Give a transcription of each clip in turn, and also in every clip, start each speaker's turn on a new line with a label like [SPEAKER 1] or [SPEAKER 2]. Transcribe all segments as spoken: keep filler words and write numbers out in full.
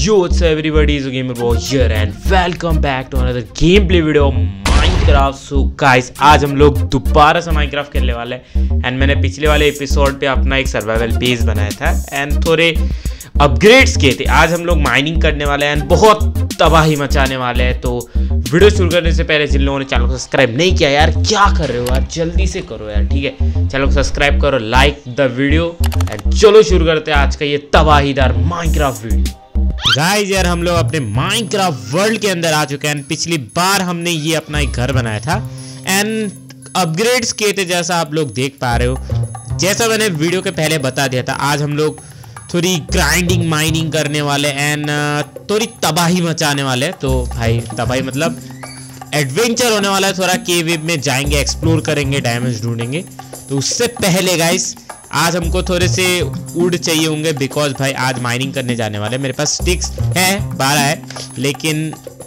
[SPEAKER 1] Yo, what's up everybody, it's GamerBoy here and welcome back to another gameplay video of Minecraft. So guys, आज हम लोग दोबारा से Minecraft खेलने वाले हैं एंड मैंने पिछले वाले एपिसोड पे अपना एक सर्वाइवल बेस बनाया था एंड थोड़े अपग्रेड्स किए थे। आज हम लोग माइनिंग करने वाले हैं एंड बहुत तबाही मचाने वाले हैं। तो वीडियो शुरू करने से पहले जिन लोगों ने चैनल को सब्सक्राइब नहीं किया यार, क्या कर रहे हो यार, जल्दी से करो यार, ठीक है। चैनल को सब्सक्राइब करो, लाइक द वीडियो एंड चलो शुरू करते हैं आज का ये तबाहीदार माइनक्राफ्ट वीडियो। गाइस यार, हम लोग अपने माइनक्राफ्ट वर्ल्ड के अंदर आ चुके हैं। पिछली बार हमने ये अपना एक घर बनाया था एंड अपग्रेड्स किए थे, जैसा आप लोग देख पा रहे हो। जैसा मैंने वीडियो के पहले बता दिया था, आज हम लोग थोड़ी ग्राइंडिंग माइनिंग करने वाले एंड थोड़ी तबाही मचाने वाले। तो भाई तबाही मतलब एडवेंचर होने वाला है, थोड़ा केव में जाएंगे, एक्सप्लोर करेंगे, डायमंड्स ढूंढेंगे। तो उससे पहले गाइस आज हमको थोड़े से वुड चाहिए होंगे बिकॉज भाई आज माइनिंग करने जाने वाले। मेरे पास स्टिक्स है, बारह है, लेकिन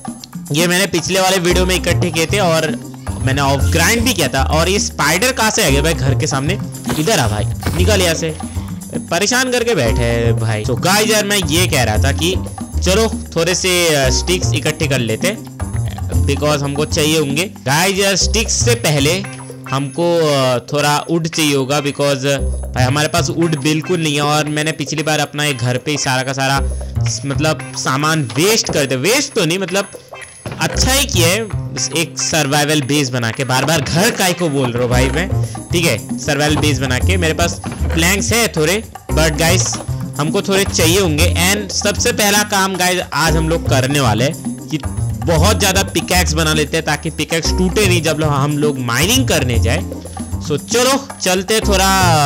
[SPEAKER 1] ये मैंने पिछले वाले वीडियो में इकट्ठे किए थे और मैंने ऑफ ग्राइंड भी किया था। और ये स्पाइडर कहाँ से आ गया भाई घर के सामने? इधर आ भाई, निकल यहाँ से, परेशान करके बैठे है भाई। तो गाइस यार, मैं ये कह रहा था कि चलो थोड़े से स्टिक्स इकट्ठे कर लेते बिकॉज हमको चाहिए होंगे। गाइस यार, स्टिक्स से पहले हमको थोड़ा वुड चाहिए होगा बिकॉज भाई हमारे पास वुड बिल्कुल नहीं है। और मैंने पिछली बार अपना एक घर पे सारा का सारा मतलब सामान वेस्ट कर दे, वेस्ट तो नहीं मतलब अच्छा ही किया है, एक सर्वाइवल बेस बना के। बार बार घर काय को बोल रहा हूँ भाई मैं, ठीक है। सर्वाइवल बेस बना के मेरे पास प्लैंक्स है थोड़े, बट गाइस हमको थोड़े चाहिए होंगे। एंड सबसे पहला काम गाइस आज हम लोग करने वाले हैं कि बहुत ज़्यादा पिकैक्स बना लेते हैं ताकि पिकैक्स टूटे नहीं जब हम लोग माइनिंग करने जाए। सो चलो चलते थोड़ा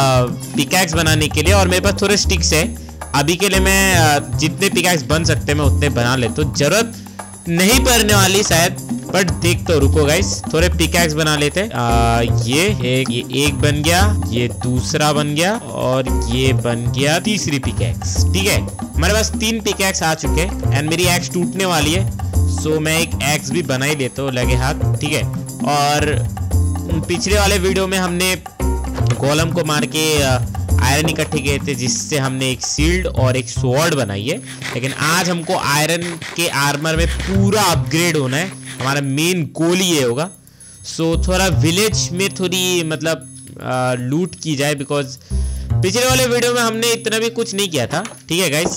[SPEAKER 1] पिकैक्स बनाने के लिए। और मेरे पास थोड़े स्टिक्स है, अभी के लिए मैं जितने पिकैक्स बन सकते हैं मैं उतने बना लेता हूँ। जरूरत नहीं पड़ने वाली शायद, बट देख तो रुको गाइस, थोड़े पिकैक्स बना लेते हैं। ये एक ये एक बन गया, ये दूसरा बन गया और ये बन गया तीसरी पिकैक्स, ठीक है। हमारे पास तीन पिकैक्स आ चुके हैं एंड मेरी एक्स टूटने वाली है, सो मैं एक एक्स भी बना ही देता हूँ लगे हाथ, ठीक है। और पिछले वाले वीडियो में हमने गोलम को मार के आयरन इकट्ठे किए थे जिससे हमने एक शील्ड और एक स्वॉर्ड बनाई है। लेकिन आज हमको आयरन के आर्मर में पूरा अपग्रेड होना है, हमारा मेन गोल ही ये होगा। सो थोड़ा विलेज में थोड़ी मतलब आ, लूट की जाए बिकॉज पिछले वाले वीडियो में हमने इतना भी कुछ नहीं किया था, ठीक है गाइस।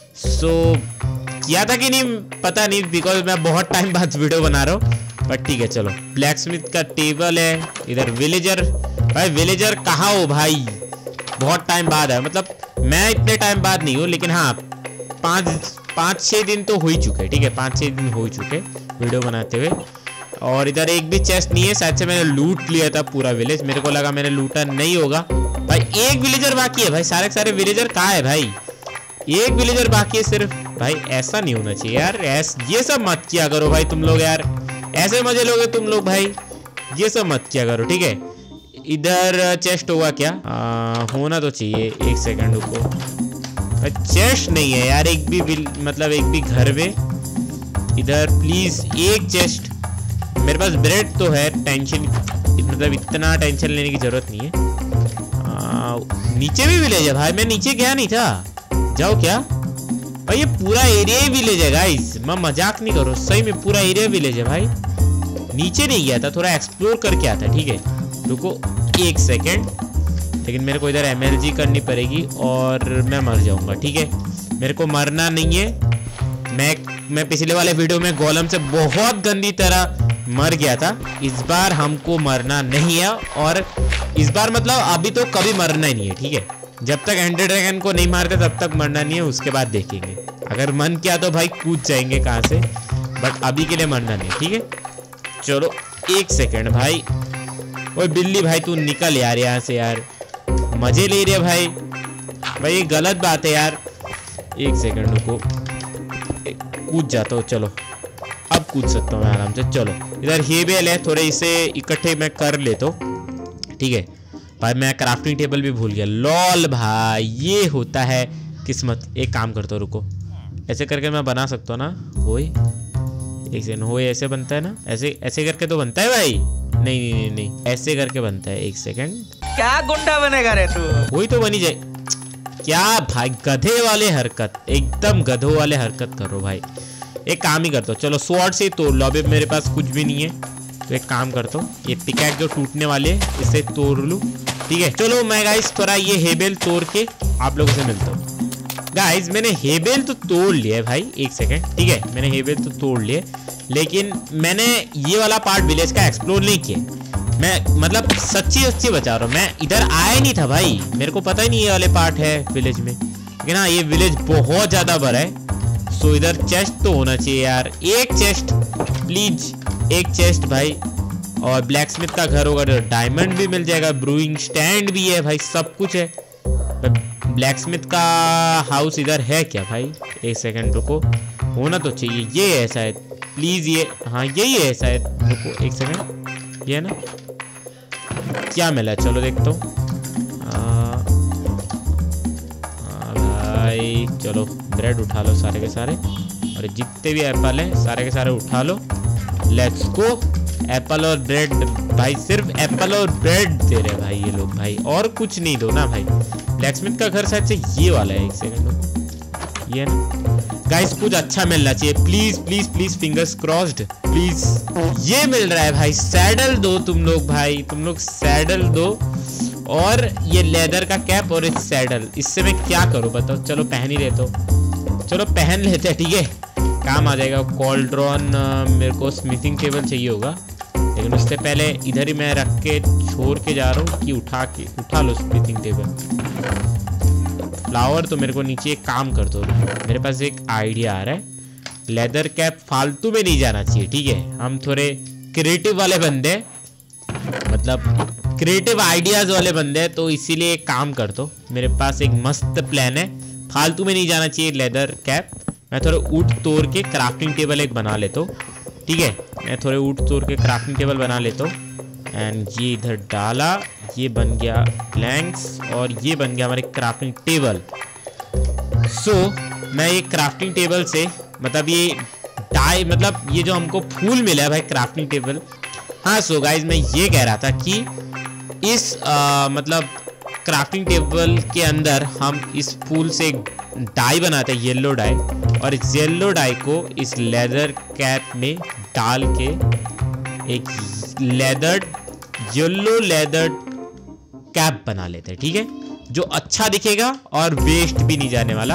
[SPEAKER 1] सो किया था कि नहीं पता नहीं बिकॉज मैं बहुत टाइम बाद वीडियो बना रहा हूँ, बट ठीक है चलो। ब्लैकस्मिथ का टेबल है इधर। विलेजर भाई, विलेजर कहाँ हो भाई? बहुत टाइम बाद है, मतलब मैं इतने टाइम बाद नहीं हूँ, लेकिन हाँ पाँच पाँच छः दिन तो हो ही चुके, ठीक है। पाँच छः दिन हो ही चुके वीडियो बनाते हुए। और इधर एक भी चेस्ट नहीं है, शायद से मैंने लूट लिया था पूरा विलेज, मेरे को लगा मैंने लूटा नहीं होगा। भाई एक विलेजर बाकी है भाई, सारे सारे विलेजर कहाँ है भाई? एक विलेजर बाकी है सिर्फ। भाई ऐसा नहीं होना चाहिए यार, ऐस ये सब मत किया करो भाई तुम लोग यार, ऐसे मजे लोगे तुम लोग भाई, ये सब मत किया करो, ठीक है। इधर चेस्ट होगा क्या? आ, होना तो चाहिए, एक सेकंड रुको। चेस्ट नहीं है यार, एक भी मतलब एक भी घर में। इधर प्लीज एक चेस्ट। मेरे पास ब्रेड तो है, टेंशन मतलब इतना टेंशन लेने की जरूरत नहीं है। आ, नीचे भी विलेज है भाई, मैं नीचे गया नहीं था, जाओ क्या भाई? ये पूरा एरिया ही विलेज है गाइस, मैं मजाक नहीं करो, सही में पूरा एरिया विलेज है भाई। नीचे नहीं गया था, थोड़ा एक्सप्लोर करके आता, ठीक है। रुको एक सेकेंड, लेकिन मेरे को इधर एमएलजी करनी पड़ेगी और मैं मर जाऊंगा, ठीक है। मेरे को मरना नहीं है। मैं मैं पिछले वाले वीडियो में गोलम से बहुत गंदी तरह मर गया था, इस बार हमको मरना नहीं है। और इस बार मतलब अभी तो कभी मरना ही नहीं है, ठीक है। जब तक एंडर ड्रैगन को नहीं मारते तब तक मरना नहीं है, उसके बाद देखेंगे। अगर मन किया तो भाई कूद जाएंगे कहाँ से, बट अभी के लिए मरना नहीं, ठीक है। चलो एक सेकेंड भाई, ओए बिल्ली भाई तू निकल यार यहाँ से यार, मजे ले रहे भाई। भाई ये गलत बात है यार, एक सेकेंड रुको, कूद जाता हूँ। चलो अब कूद सकता हूँ मैं आराम से। चलो इधर हेबेल है, थोड़े इसे इकट्ठे मैं कर लेता हूँ, ठीक है। भाई मैं क्राफ्टिंग टेबल भी भूल गया, लॉल भाई ये होता है किस्मत। एक काम करता हूँ, रुको, ऐसे करके मैं बना सकता हूँ ना, होए एक सेकंड, होए ऐसे बनता है ना, ऐसे ऐसे करके तो बनता है भाई। नहीं नहीं नहीं नहीं, ऐसे करके बनता है, एक सेकंड।
[SPEAKER 2] क्या गुंडा बनेगा रे तू?
[SPEAKER 1] वही तो बनी जाए। क्या भाई गधे वाले हरकत, एकदम गधों वाले हरकत करो भाई। एक काम ही करता हूँ, चलो स्वॉर्ड से तोड़ लो। अभी मेरे पास कुछ भी नहीं है तो एक काम करता हूँ, ये पिकैक्स जो टूटने वाले हैं इसे तोड़ लूँ। ठीक है चलो मैं गाइस थोड़ा ये हेबेल तोड़ के आप लोगों से मिलता हूँ। गाइस मैंने हेबेल तो तोड़ लिया है भाई, एक सेकेंड। ठीक है मैंने हेबेल तो तोड़ लिए, लेकिन मैंने ये वाला पार्ट विलेज का एक्सप्लोर नहीं किया। मैं मतलब सच्ची सच्ची बता रहा हूँ, मैं इधर आया नहीं था भाई, मेरे को पता ही नहीं ये वाले पार्ट है विलेज में। लेकिन हाँ ये विलेज बहुत ज्यादा बड़ा है, सो इधर चेस्ट तो होना चाहिए यार। एक चेस्ट प्लीज, एक चेस्ट भाई। और ब्लैक स्मिथ का घर होगा तो डायमंड भी मिल जाएगा, ब्रूइंग स्टैंड भी है भाई, सब कुछ है। ब्लैक स्मिथ का हाउस इधर है क्या भाई? एक सेकंड रुको, होना तो चाहिए। ये है शायद, प्लीज ये, हाँ यही है शायद। रुको एक सेकंड, ये है ना? क्या मिला चलो देखता हूँ। भाई चलो ब्रेड उठा लो सारे के सारे, और जितने भी एप्पल हैं सारे के सारे उठा लो। Let's go. एप्पल और ब्रेड भाई, सिर्फ एप्पल और ब्रेड दे रहे भाई ये लोग भाई, और कुछ नहीं दो ना भाई। ब्लैकस्मिथ का घर शायद से ये वाला है, एक सेकंड ये ना गाइस, कुछ अच्छा मिलना चाहिए please please please, fingers crossed please. ये मिल रहा है भाई, सैडल दो तुम लोग भाई, तुम लोग सैडल दो, और ये लेदर का कैप और इस सैडल। इससे मैं क्या करूं बताओ? चलो पहन ही लेता हूं, चलो पहन लेते हैं। ठीक है काम आ जाएगा। कॉल्ड्रॉन, मेरे को स्मिथिंग टेबल चाहिए होगा, लेकिन उससे पहले इधर ही मैं रख के छोड़ के जा रहा हूँ कि उठा के उठा लो स्मिथिंग टेबल। फ्लावर तो मेरे को नीचे एक काम कर दो। मेरे पास एक आइडिया आ रहा है, लेदर कैप फालतू में नहीं जाना चाहिए। ठीक है हम थोड़े क्रिएटिव वाले बंदे, मतलब क्रिएटिव आइडियाज वाले बंदे, तो इसीलिए एक काम कर दो। मेरे पास एक मस्त प्लान है, फालतू में नहीं जाना चाहिए लेदर कैप। मैं थोड़े ऊट तोड़ के क्राफ्टिंग टेबल एक बना लेता हूँ। ठीक है मैं थोड़े ऊट तोड़ के क्राफ्टिंग टेबल बना लेता हूँ। एंड ये इधर डाला, ये बन गया प्लैंक्स, और ये बन गया हमारे क्राफ्टिंग टेबल। सो so, मैं ये क्राफ्टिंग टेबल से, मतलब ये डाई, मतलब ये जो हमको फूल मिला है भाई क्राफ्टिंग टेबल। हाँ सो so गाइज मैं ये कह रहा था कि इस आ, मतलब क्राफ्टिंग टेबल के अंदर हम इस फूल से एक डाई बनाते हैं, येलो डाई, और इस येलो डाई को इस लेदर कैप में डाल के एक लेदर येलो लेदर कैप बना लेते हैं। ठीक है जो अच्छा दिखेगा और वेस्ट भी नहीं जाने वाला,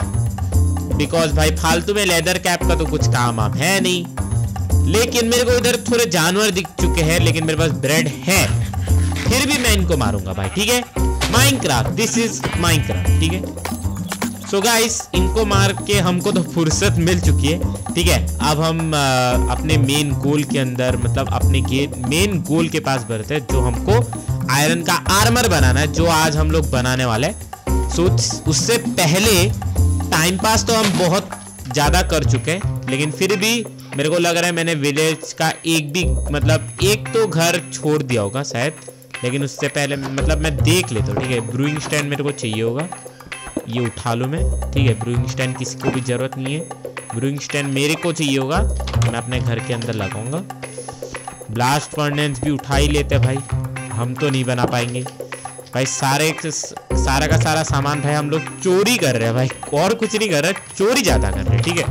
[SPEAKER 1] बिकॉज भाई फालतू में लेदर कैप का तो कुछ काम आप है नहीं। लेकिन मेरे को इधर थोड़े जानवर दिख चुके हैं, लेकिन मेरे पास ब्रेड है, फिर भी मैं इनको मारूंगा भाई। ठीक है माइनक्राफ्ट, दिस इज माइनक्राफ्ट। ठीक है सो गाइस इनको मार के हमको तो फुर्सत मिल चुकी है। ठीक है अब हम आ, अपने मेन गोल के अंदर, मतलब अपने मेन गोल के पास बढ़ते हैं, जो हमको आयरन का आर्मर बनाना है, जो आज हम लोग बनाने वाले हैं। सो उससे पहले टाइम पास तो हम बहुत ज़्यादा कर चुके हैं, लेकिन फिर भी मेरे को लग रहा है मैंने विलेज का एक भी, मतलब एक तो घर छोड़ दिया होगा शायद, लेकिन उससे पहले मतलब मैं देख लेता हूँ। ठीक है ब्रूइंग स्टैंड मेरे को चाहिए होगा, ये उठा लूँ मैं। ठीक है ब्रूइंग स्टैंड किसी को भी ज़रूरत नहीं है, ब्रूइंग स्टैंड मेरे को चाहिए होगा, मैं अपने घर के अंदर लगाऊंगा। ब्लास्ट फर्नेस भी उठा ही लेते भाई, हम तो नहीं बना पाएंगे भाई। सारे सारा का सारा सामान भाई हम लोग चोरी कर रहे हैं भाई, और कुछ नहीं कर रहे, चोरी ज़्यादा कर रहे हैं। ठीक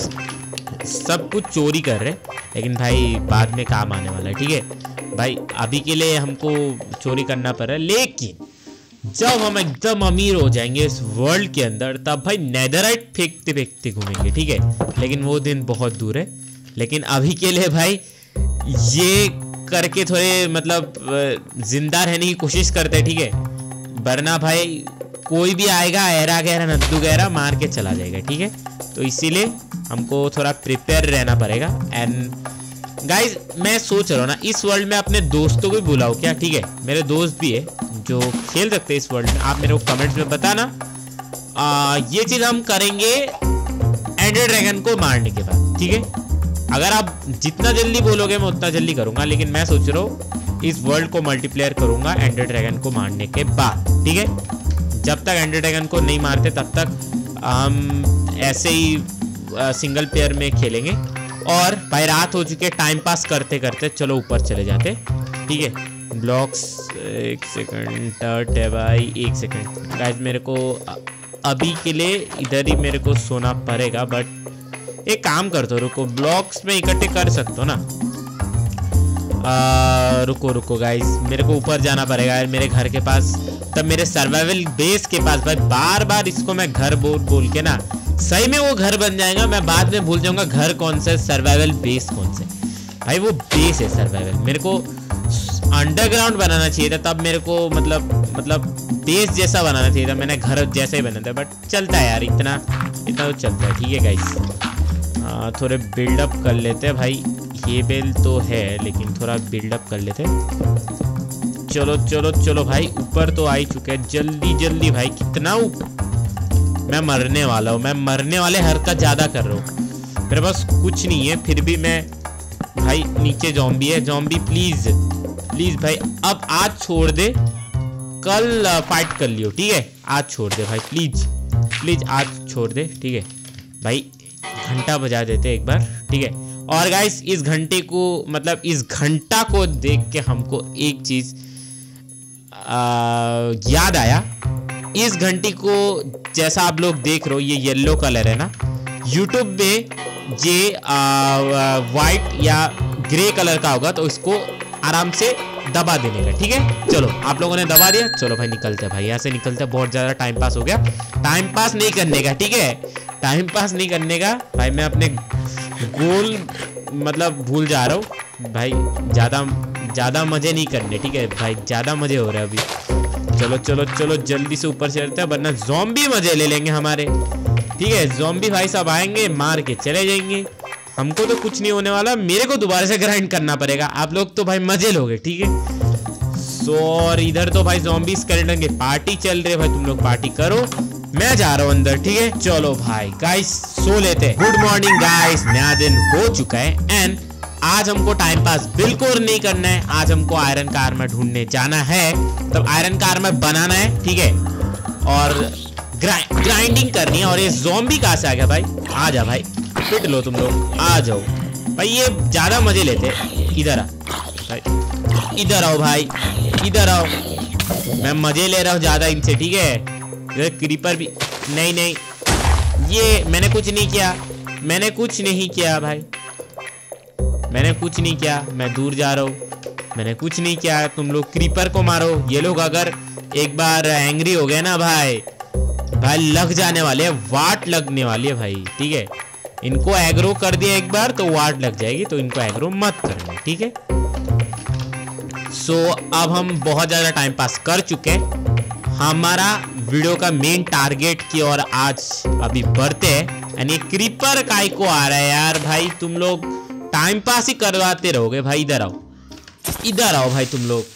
[SPEAKER 1] है सब कुछ चोरी कर रहे हैं, लेकिन भाई बाद में काम आने वाला है। ठीक है भाई अभी के लिए हमको चोरी करना पड़ रहा है, लेकिन जब हम एकदम अमीर हो जाएंगे इस वर्ल्ड के अंदर, तब भाई नेदराइट फेंकते फेंकते घूमेंगे। ठीक है लेकिन वो दिन बहुत दूर है। लेकिन अभी के लिए भाई ये करके थोड़े मतलब जिंदा रहने की कोशिश करते हैं। ठीक है वरना भाई कोई भी आएगा ऐरा गहरा नद्दू गहरा मार के चला जाएगा। ठीक है तो इसीलिए हमको थोड़ा प्रिपेयर रहना पड़ेगा। एंड गाइज मैं सोच रहा हूँ ना, इस वर्ल्ड में अपने दोस्तों को भी बुलाओ क्या? ठीक है मेरे दोस्त भी है जो खेल सकते हैं इस वर्ल्ड में, आप मेरे को कमेंट्स में बताना। आ, ये चीज़ हम करेंगे एंडर ड्रैगन को मारने के बाद। ठीक है अगर आप जितना जल्दी बोलोगे मैं उतना जल्दी करूंगा, लेकिन मैं सोच रहा हूँ इस वर्ल्ड को मल्टीप्लेयर करूंगा एंडर ड्रैगन को मारने के बाद। ठीक है जब तक एंडर ड्रैगन को नहीं मारते तब तक हम ऐसे ही आ, सिंगल प्लेयर में खेलेंगे। और भाई रात हो चुकी है, टाइम पास करते करते चलो ऊपर चले जाते। ठीक है ब्लॉक्स एक सेकंड टर्ट है भाई, एक सेकंड गाइस, मेरे को अभी के लिए इधर ही मेरे को सोना पड़ेगा। बट एक काम कर दो, रुको, ब्लॉक्स में इकट्ठे कर सकते हो ना। आ, रुको रुको गाइस, मेरे को ऊपर जाना पड़ेगा यार मेरे घर के पास, तब मेरे सर्वाइवल बेस के पास। भाई बार बार इसको मैं घर बोल बोल के ना, सही में वो घर बन जाएगा, मैं बाद में भूल जाऊंगा घर कौन सा है, सर्वाइवल बेस कौन से। भाई वो बेस है सर्वाइवल, मेरे को अंडरग्राउंड बनाना चाहिए था, तब मेरे को मतलब मतलब बेस जैसा बनाना चाहिए था, मैंने घर जैसा ही बनाया था। बट चलता है यार, इतना इतना तो चलता है। ठीक है गाइस, थोड़े बिल्डअप कर लेते हैं भाई, ये बेल तो है लेकिन थोड़ा बिल्डअप कर लेते हैं। चलो चलो चलो भाई, ऊपर तो आ ही चुके हैं, जल्दी जल्दी भाई, कितना ऊपर। मैं मरने वाला हूँ, मैं मरने वाले हरकत ज़्यादा कर रहा हूँ, मेरे पास कुछ नहीं है, फिर भी मैं भाई, नीचे जॉम्बी है, जॉम्बी प्लीज प्लीज भाई, अब आज छोड़ दे, कल फाइट कर लियो, ठीक है, आज छोड़ दे भाई, प्लीज प्लीज आज छोड़ दे, ठीक है भाई। घंटा बजा देते एक बार, ठीक है। और गाइस इस घंटे को मतलब इस घंटा को देख के हमको एक चीज याद आया। इस घंटी को जैसा आप लोग देख रहे हो, ये येलो कलर है ना, यूट्यूब में ये वाइट या ग्रे कलर का होगा, तो इसको आराम से दबा देने का, ठीक है। चलो आप लोगों ने दबा दिया, चलो भाई निकलते हैं भाई, यहाँ से निकलते हैं, बहुत ज़्यादा टाइम पास हो गया। टाइम पास नहीं करने का, ठीक है, टाइम पास नहीं करने का भाई, मैं अपने गोल मतलब भूल जा रहा हूँ भाई, ज़्यादा ज़्यादा मज़े नहीं करने, ठीक है भाई, ज़्यादा मज़े हो रहे हैं अभी। चलो चलो चलो जल्दी से ऊपर चढ़ते हैं, वरना ज़ॉम्बी मज़े ले लेंगे हमारे, ठीक है। ज़ॉम्बी भाई सब आएंगे, मार के चले जाएंगे, हमको तो कुछ नहीं होने वाला, मेरे को दोबारा से ग्राइंड करना पड़ेगा, आप लोग तो भाई मज़े लोगे, ठीक है। सो और इधर तो भाई ज़ॉम्बी स्केलेटन की पार्टी चल रही है भाई, तुम लोग पार्टी करो, मैं जा रहा हूँ अंदर, ठीक है। चलो भाई गाइस सो लेते हैं। गुड मॉर्निंग गाइस, नया दिन हो चुका है एंड आज हमको टाइम पास बिल्कुल नहीं करना है, आज हमको आयरन का आर्मर ढूंढने जाना है, तब आयरन का आर्मर बनाना है, ठीक है, और ग्राइंड ग्राइंडिंग करनी है। और ये ज़ॉम्बी कहाँ से आ गया भाई, आ जा भाई, पिट लो तुम लोग, आ जाओ भाई, ये ज्यादा मजे लेते। इधर आ भाई, इधर आओ भाई, इधर आओ, मैं मजे ले रहा हूँ ज्यादा इनसे, ठीक है। क्रीपर भी नहीं नहीं, ये मैंने कुछ नहीं किया, मैंने कुछ नहीं किया भाई, मैंने कुछ नहीं किया, मैं दूर जा रहा हूँ, मैंने कुछ नहीं किया, तुम लोग क्रीपर को मारो। ये लोग अगर एक बार एंग्री हो गए ना भाई, भाई लग जाने वाले हैं, वाट लगने वाली है भाई, ठीक है। इनको एग्रो कर दिया एक बार तो वाट लग जाएगी, तो इनको एग्रो मत करना, ठीक है। सो so, अब हम बहुत ज़्यादा टाइम पास कर चुके हैं, हमारा वीडियो का मेन टारगेट की और आज अभी बढ़ते हैं। यानी क्रीपर काय को आ रहा है यार भाई, तुम लोग टाइम पास ही करवाते रहोगे भाई। इधर आओ, इधर आओ भाई, तुम लोग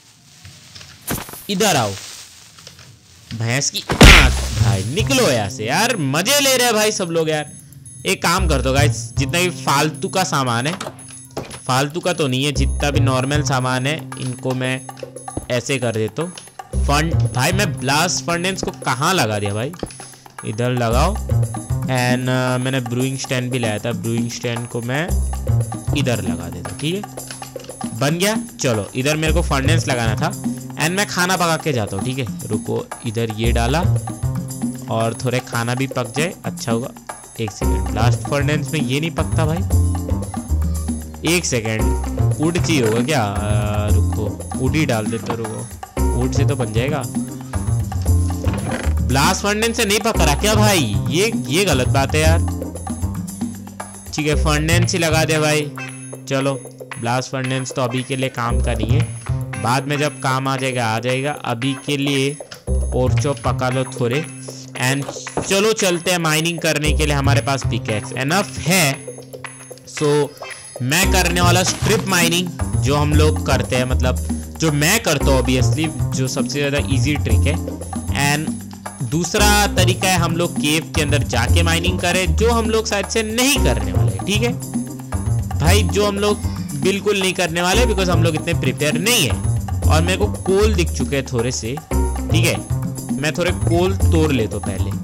[SPEAKER 1] इधर आओ, भैंस की आंख भाई, निकलो यहाँ से यार, मजे ले रहे हैं भाई सब लोग यार। एक काम कर दो गाइस, जितना भी फालतू का सामान है, फालतू का तो नहीं है, जितना भी नॉर्मल सामान है इनको मैं ऐसे कर देता हूँ। फंड भाई, मैं ब्लास्ट फर्नेस को कहाँ लगा दिया भाई, इधर लगाओ। एंड uh, मैंने ब्रूइंग स्टैंड भी लाया था, ब्रूइंग स्टैंड को मैं इधर लगा देता हूँ, ठीक है, बन गया। चलो इधर मेरे को फर्नेस लगाना था एंड मैं खाना पका के जाता हूँ, ठीक है। रुको, इधर ये डाला और थोड़े खाना भी पक जाए, अच्छा होगा। एक सेकेंड, ब्लास्ट फर्नेस में ये नहीं पकता भाई, एक सेकेंड, वुड चाहिए होगा क्या, आ, रुको वुड ही डाल देता, रुको वुड से तो बन जाएगा। ब्लास्ट फर्नेस से नहीं पका रहा क्या भाई, ये ये गलत बात है यार। ठीक है, फर्नेस ही लगा दे भाई। चलो ब्लास्ट फर्नेस तो अभी के लिए काम का नहीं है, बाद में जब काम आ जाएगा आ जाएगा। अभी के लिए और चो पका लो थोड़े एंड चलो चलते हैं माइनिंग करने के लिए। हमारे पास पिकेक्स एनफ है, सो मैं करने वाला स्ट्रिप माइनिंग, जो हम लोग करते हैं, मतलब जो मैं करता हूँ ऑब्वियसली, जो सबसे ज़्यादा इजी ट्रिक है। एंड दूसरा तरीका है हम लोग केव के अंदर जाके माइनिंग करें, जो हम लोग शायद से नहीं करने वाले, ठीक है भाई, जो हम लोग बिल्कुल नहीं करने वाले, बिकॉज हम लोग इतने प्रिपेयर नहीं है। और मेरे को कोल दिख चुके हैं थोड़े से, ठीक है, मैं थोड़े कोल तोड़ लेता हूं पहले।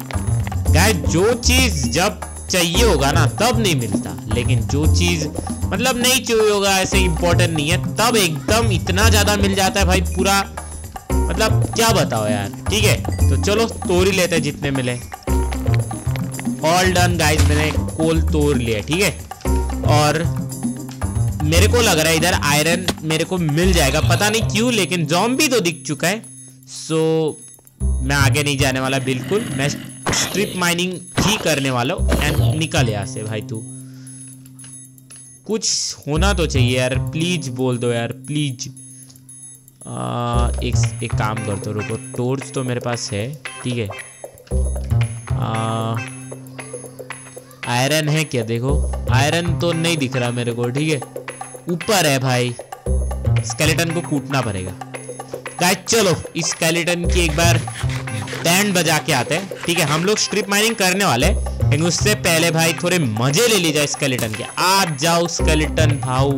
[SPEAKER 1] गाइस जो चीज जब चाहिए होगा ना तब नहीं मिलता, लेकिन जो चीज मतलब नहीं चाहिए होगा ऐसे इम्पोर्टेंट नहीं है, तब एकदम इतना ज्यादा मिल जाता है भाई पूरा, मतलब क्या बताओ यार। ठीक है तो चलो तोड़ ही लेते हैं जितने मिले। ऑल डन गाइस, मैंने कोल तोड़ लिया। ठीक है और मेरे को लग रहा है इधर आयरन मेरे को मिल जाएगा, पता नहीं क्यों, लेकिन ज़ॉम्बी तो दिख चुका है। सो मैं आगे नहीं जाने वाला बिल्कुल, मैं स्ट्रिप माइनिंग ही करने वाला हूँ। एंड निकल यहाँ से भाई, तू कुछ होना तो चाहिए यार, प्लीज बोल दो यार प्लीज। आ, एक एक काम कर दो, रुको, टॉर्च तो मेरे पास है। ठीक है आयरन है क्या, देखो आयरन तो नहीं दिख रहा मेरे को। ठीक है ऊपर है भाई, स्केलेटन को कूटना पड़ेगा गाइस। चलो इस स्केलेटन की एक बार बैंड बजा के आते हैं। ठीक है हम लोग स्ट्रिप माइनिंग करने वाले, लेकिन उससे पहले भाई थोड़े मजे ले लीजिए स्केलेटन के। आ जाओ स्केलेटन भाऊ,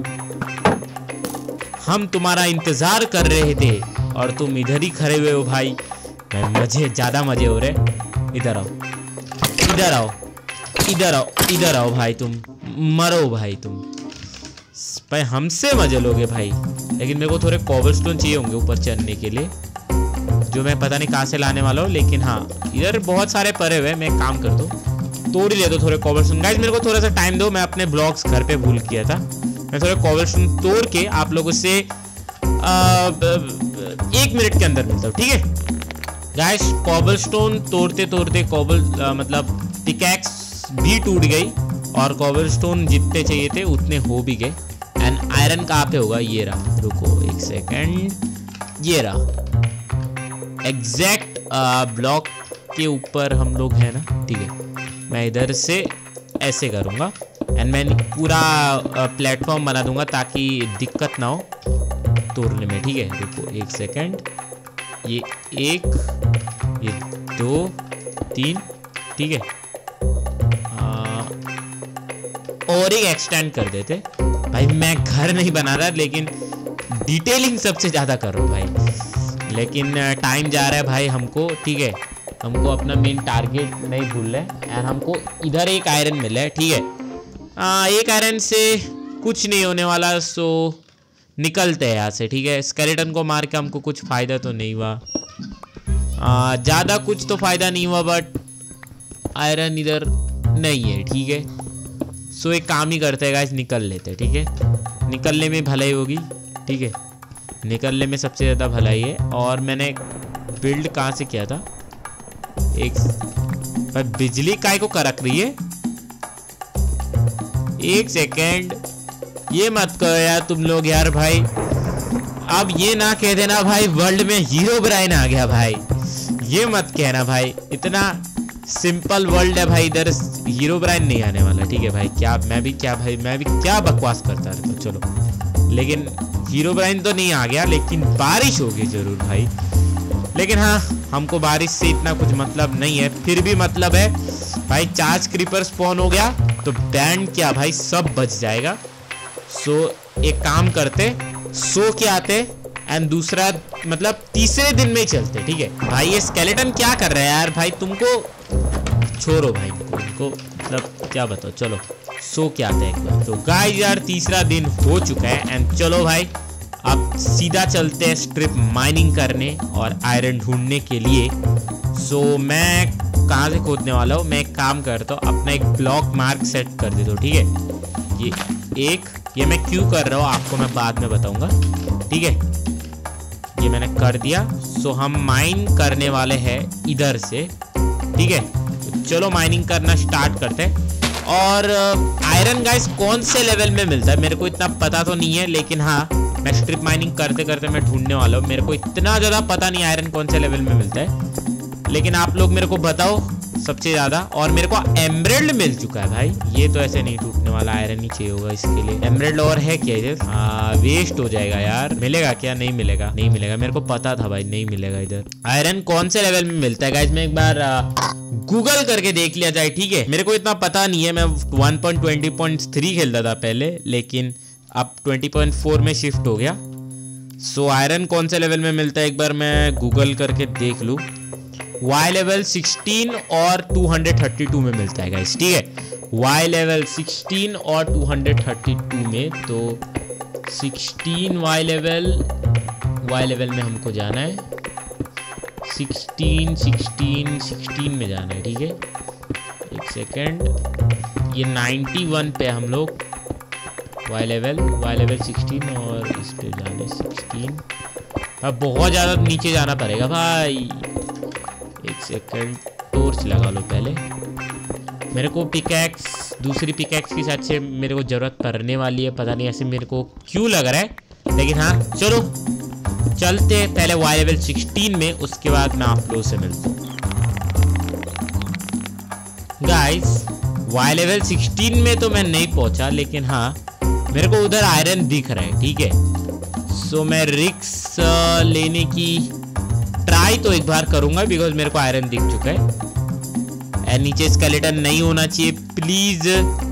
[SPEAKER 1] हम तुम्हारा इंतजार कर रहे थे और तुम इधर ही खड़े हुए हो भाई। मैं मजे ज्यादा मजे हो रहे। इधर आओ इधर आओ इधर आओ इधर आओ भाई, तुम मरो भाई, तुम भाई हमसे मजे लोगे भाई। लेकिन मेरे को थोड़े कॉबलस्टोन चाहिए होंगे ऊपर चढ़ने के लिए, जो मैं पता नहीं कहाँ से लाने वाला हूँ। लेकिन हाँ इधर बहुत सारे पड़े हुए, मैं काम कर दो तोड़ ही ले दो थोड़े कॉबलस्टोन। गाइस मेरे को थोड़ा सा टाइम दो, मैं अपने ब्लॉक्स घर पे भूल किया था। मैं थोड़े कॉबलस्टोन तोड़ के आप लोगों से आ, एक मिनट के अंदर मिलता हूँ। ठीक है गाइस कॉबलस्टोन तोड़ते तोड़ते कॉबल मतलब पिकैक्स भी टूट गई और कॉबलस्टोन जितने चाहिए थे उतने हो भी गए। एंड आयरन कहाँ पे होगा, ये रहा, रुको एक सेकंड, ये रहा एग्जैक्ट ब्लॉक के ऊपर हम लोग हैं ना। ठीक है मैं इधर से ऐसे करूँगा एंड मैं पूरा प्लेटफॉर्म बना दूंगा ताकि दिक्कत ना हो तोड़ने में। ठीक है रुको एक सेकंड, ये एक, ये दो, तीन। ठीक है और एक एक्सटेंड कर देते भाई। मैं घर नहीं बना रहा लेकिन डिटेलिंग सबसे ज़्यादा कर रहा हूँ भाई, लेकिन टाइम जा रहा है भाई हमको। ठीक है हमको अपना मेन टारगेट नहीं भूलना है। एंड हमको इधर एक आयरन मिला है। ठीक है आ, एक आयरन से कुछ नहीं होने वाला, सो निकलते हैं यहाँ से। ठीक है स्केलेटन को मार के हमको कुछ फ़ायदा तो नहीं हुआ, ज़्यादा कुछ तो फ़ायदा नहीं हुआ, बट आयरन इधर नहीं है। ठीक है सो एक काम ही करते हैं गाइस, निकल लेते हैं। ठीक है निकलने में भलाई होगी। ठीक है निकलने में सबसे ज़्यादा भलाई है। और मैंने बिल्ड कहाँ से किया था, एक भाई बिजली काय को करक रही है, एक सेकेंड, ये मत करो यार तुम लोग यार भाई। अब ये ना कह देना भाई वर्ल्ड में हीरो ब्राइन आ गया भाई, ये मत कहना भाई, इतना सिंपल वर्ल्ड है भाई, इधर हीरो ब्राइन नहीं आने वाला। ठीक है भाई क्या मैं भी क्या भाई मैं भी क्या बकवास करता रहता हूँ। चलो लेकिन हीरो ब्राइन तो नहीं आ गया, लेकिन बारिश होगी जरूर भाई। लेकिन हाँ हमको बारिश से इतना कुछ मतलब नहीं है, फिर भी मतलब है भाई चार्ज क्रीपर स्पॉन हो गया तो बैंड क्या भाई सब बच जाएगा। सो एक काम करते, सो के आते एंड दूसरा मतलब तीसरे दिन में ही चलते। ठीक है भाई ये स्केलेटन क्या कर रहा है यार भाई, तुमको छोड़ो भाई इनको, इनको मतलब क्या बताओ। चलो सो के आते हैं एक बार। तो गाइस यार तीसरा दिन हो चुका है एंड चलो भाई अब सीधा चलते हैं स्ट्रिप माइनिंग करने और आयरन ढूंढने के लिए। सो मैं कहाँ से खोदने वाला हूँ, मैं एक काम करता हूँ अपना एक ब्लॉक मार्क सेट कर देता हूँ। ठीक है ये एक, ये मैं क्यों कर रहा हूँ आपको मैं बाद में बताऊंगा। ठीक है ये मैंने कर दिया। सो हम माइन करने वाले हैं इधर से। ठीक है तो चलो माइनिंग करना स्टार्ट करते हैं। और आयरन गाइस कौन से लेवल में मिलता है मेरे को इतना पता तो नहीं है, लेकिन हाँ मैं स्ट्रिप माइनिंग करते करते मैं ढूंढने वाला हूँ। मेरे को इतना ज़्यादा पता नहीं आयरन कौन से लेवल में मिलता है, लेकिन आप लोग मेरे को बताओ सबसे ज़्यादा। और मेरे को एमरेल्ड मिल चुका है भाई, ये तो ऐसे नहीं टूटने वाला, आयरन ही चाहिए होगा इसके लिए। एमरेल्ड और है क्या इधर, हाँ वेस्ट हो जाएगा यार। मिलेगा क्या, नहीं मिलेगा, नहीं मिलेगा, मेरे को पता था भाई नहीं मिलेगा इधर। आयरन कौन से लेवल में मिलता है गाइस, मैं एक बार गूगल करके देख लिया जाए। ठीक है मेरे को इतना पता नहीं है, मैं one point twenty point three खेलता था पहले, लेकिन अब ट्वेंटी पॉइंट फोर में शिफ्ट हो गया। सो आयरन कौन से लेवल में मिलता है एक बार मैं गूगल करके देख लूँ। वाई लेवल सिक्सटीन और टू थर्टी टू में मिलता है गाइस, ठीक है। वाई लेवल सिक्सटीन और टू थर्टी टू में, तो sixteen Y level, Y level में हमको जाना है, सिक्सटीन सिक्सटीन सिक्सटीन में जाना है, ठीक है। एक सेकेंड, ये नाइन्टी वन पे हम लोग Y level, Y level sixteen और इस पे जाने सिक्सटीन। अब बहुत ज़्यादा नीचे जाना पड़ेगा भाई। एक सेकेंड, टॉर्च लगा लो पहले। मेरे को पिकैक्स, दूसरी पिकैक्स के साथ से मेरे को ज़रूरत पड़ने वाली है, पता नहीं ऐसे मेरे को क्यों लग रहा है, लेकिन हाँ चलो चलते पहले वाई लेवल सिक्सटीन में, उसके बाद मैं आप लोगों से मिलता हूँ गाइस। वाई लेवल सिक्सटीन में तो मैं नहीं पहुंचा, लेकिन हाँ मेरे को उधर आयरन दिख रहा है, ठीक है। सो मैं रिक्स लेने की ट्राई तो एक बार करूंगा, बिकॉज मेरे को आयरन दिख चुका है। एंड नीचे स्केलेटन नहीं होना चाहिए, प्लीज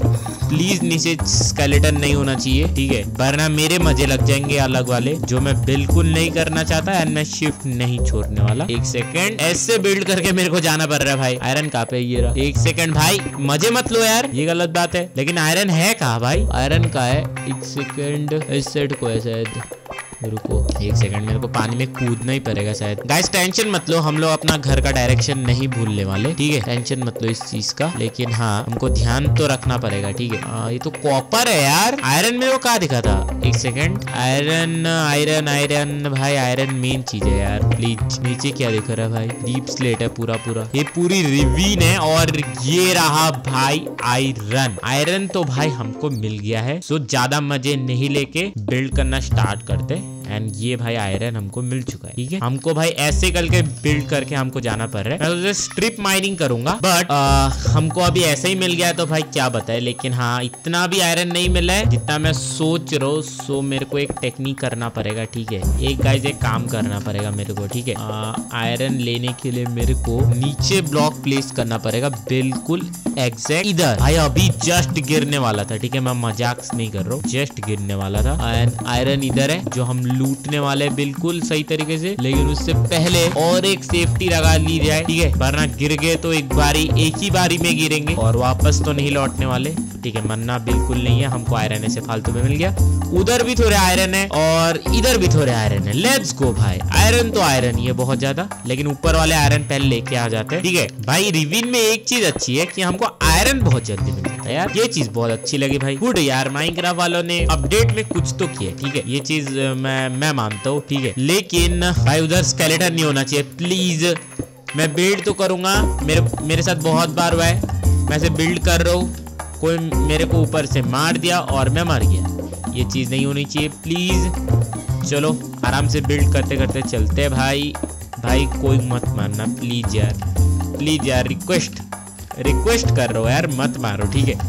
[SPEAKER 1] प्लीज नीचे स्केलेटन नहीं होना चाहिए, ठीक है, वरना मेरे मजे लग जाएंगे अलग वाले, जो मैं बिल्कुल नहीं करना चाहता। एंड मैं शिफ्ट नहीं छोड़ने वाला। एक सेकंड, ऐसे बिल्ड करके मेरे को जाना पड़ रहा है भाई। आयरन कहाँ पे, ये रहा। एक सेकंड भाई, मजे मत लो यार, ये गलत बात है। लेकिन आयरन है कहाँ भाई, आयरन कहाँ है? एक सेकंड, इस साइड को है शायद, रुको एक सेकंड, मेरे को पानी में कूदना ही पड़ेगा शायद। गाइस टेंशन मत लो, हम लोग अपना घर का डायरेक्शन नहीं भूलने वाले, ठीक है, टेंशन मत लो इस चीज का। लेकिन हाँ हमको ध्यान तो रखना पड़ेगा, ठीक है। आ, ये तो कॉपर है यार। आयरन मेरे को कहाँ दिखा था? एक सेकंड, आयरन आयरन आयरन भाई, आयरन मेन चीज है यार। प्लीज नीचे क्या दिख रहा है भाई? डीप स्लेट है पूरा पूरा, ये पूरी रिवीन है। और ये रहा भाई आयरन। आयरन तो भाई हमको मिल गया है, सो ज्यादा मजे नहीं लेके बिल्ड करना स्टार्ट करते। एंड ये भाई आयरन हमको मिल चुका है, ठीक है। हमको भाई ऐसे करके बिल्ड करके हमको जाना पड़ रहा है। मैं तो स्ट्रिप माइनिंग करूंगा, बट हमको अभी ऐसे ही मिल गया है, तो भाई क्या बताए। लेकिन हाँ इतना भी आयरन नहीं मिला है जितना मैं सोच रहा हूँ। सो मेरे को एक टेक्निक करना पड़ेगा, ठीक है। एक गाइस एक काम करना पड़ेगा मेरे को, ठीक है। आयरन लेने के लिए मेरे को नीचे ब्लॉक प्लेस करना पड़ेगा, बिल्कुल एग्जैक्ट इधर। भाई अभी जस्ट गिरने वाला था, ठीक है, मैं मजाक नहीं कर रहा हूँ, जस्ट गिरने वाला था। एंड आयरन इधर है जो हम लूटने वाले बिल्कुल सही तरीके से। लेकिन उससे पहले और एक सेफ्टी लगा ली जाए, ठीक है, वरना गिर गए तो एक बारी एक ही बारी में गिरेंगे और वापस तो नहीं लौटने वाले, ठीक है। मरना बिल्कुल नहीं है। हमको आयरन ऐसे फालतू में मिल गया। उधर भी थोड़े आयरन है और इधर भी थोड़े आयरन है। लेट्स गो भाई। आयरन तो आयरन ही है बहुत ज्यादा, लेकिन ऊपर वाले आयरन पहले लेके आ जाते हैं, ठीक है भाई। रिवीन में एक चीज अच्छी है कि हमको आयरन बहुत जल्दी मिल जाता है यार, ये चीज बहुत अच्छी लगी भाई। गुड यार, माइनक्राफ्ट वालों ने अपडेट में कुछ तो किया, ठीक है, ये चीज मैं मैं मानता हूँ, ठीक है। लेकिन भाई उधर स्केलेटन नहीं होना चाहिए प्लीज। मैं बिल्ड तो करूंगा, मेरे मेरे साथ बहुत बार हुआ है, मैं से बिल्ड कर रहा हूँ, कोई मेरे को ऊपर से मार दिया और मैं मर गया। ये चीज नहीं होनी चाहिए प्लीज। चलो आराम से बिल्ड करते करते चलते हैं भाई। भाई कोई मत मारना प्लीज यार, प्लीज यार, रिक्वेस्ट रिक्वेस्ट कर रहा हूँ यार, मत मारो, ठीक है।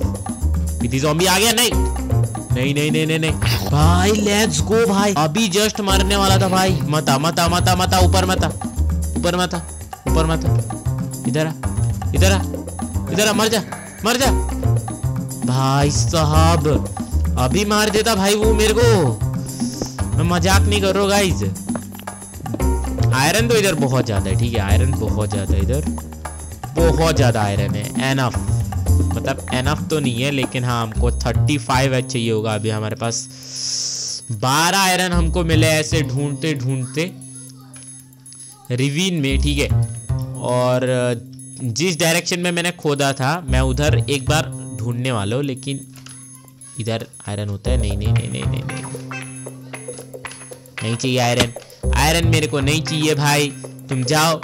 [SPEAKER 1] पीती ज़ॉम्बी आ गया? नहीं नहीं नहीं नहीं नहीं नहीं भाई, लेट्स गो भाई। अभी जस्ट मारने वाला था भाई। मता मता मता मता, ऊपर मता, ऊपर मता, ऊपर मता, इधर आ, इधर आ, इधर आ, मर जा, मर जा भाई साहब। अभी मार देता भाई वो मेरे को, मैं मजाक नहीं कर रहा हूँ गाइज। आयरन तो इधर बहुत ज्यादा है, ठीक है, आयरन बहुत ज्यादा है इधर, बहुत ज्यादा आयरन है। एनफ मतलब एनफ तो नहीं है, लेकिन हाँ हमको थर्टी फाइव एच चाहिए होगा। अभी हमारे पास बारह आयरन हमको मिले ऐसे ढूंढते ढूंढते रिवीन में, ठीक है। और जिस डायरेक्शन में मैंने खोदा था मैं उधर एक बार ढूंढने वाला हूँ, लेकिन इधर आयरन होता है? नहीं नहीं नहीं नहीं नहीं नहीं, नहीं चाहिए आयरन, आयरन मेरे को नहीं चाहिए भाई, तुम जाओ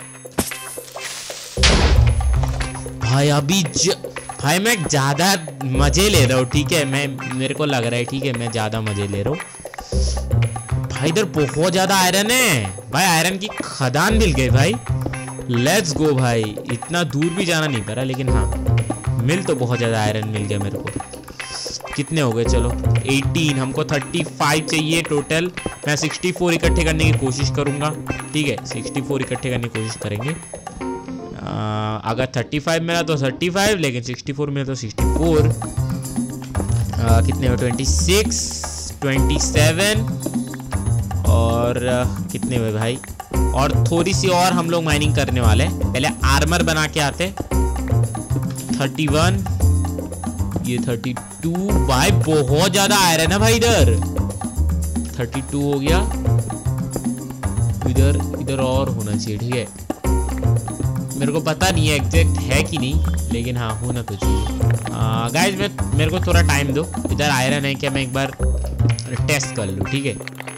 [SPEAKER 1] भाई। अभी ज... भाई मैं ज्यादा मजे ले रहा हूँ, ठीक है, मैं मेरे को लग रहा है, ठीक है, मैं ज्यादा मजे ले रहा हूँ भाई। इधर बहुत ज्यादा आयरन है भाई, आयरन की खदान मिल गई भाई। लेट्स गो भाई। इतना दूर भी जाना नहीं पड़ा, लेकिन हाँ मिल तो बहुत ज्यादा आयरन मिल गया मेरे को। कितने हो गए? चलो अठारह, हमको पैंतीस चाहिए टोटल। मैं चौंसठ इकट्ठे करने की कोशिश करूंगा, ठीक है, चौंसठ इकट्ठे करने की कोशिश करेंगे। आ, अगर पैंतीस मेरा तो पैंतीस, लेकिन चौंसठ मेरा तो चौंसठ। आ, कितने हुए? छब्बीस, सत्ताईस और आ, कितने हुए भाई? और थोड़ी सी और हम लोग माइनिंग करने वाले हैं। पहले आर्मर बना के आते। थर्टी वन, ये थर्टी टू। भाई बहुत ज्यादा आयरन है भाई इधर। थर्टी टू हो गया। इधर इधर और होना चाहिए, ठीक है। मेरे को पता नहीं है एग्जैक्ट है कि नहीं, लेकिन हाँ होना तो चाहिए। गाइस मैं मेरे को थोड़ा टाइम दो। इधर आयरन है क्या, मैं एक बार टेस्ट कर लूँ, ठीक है।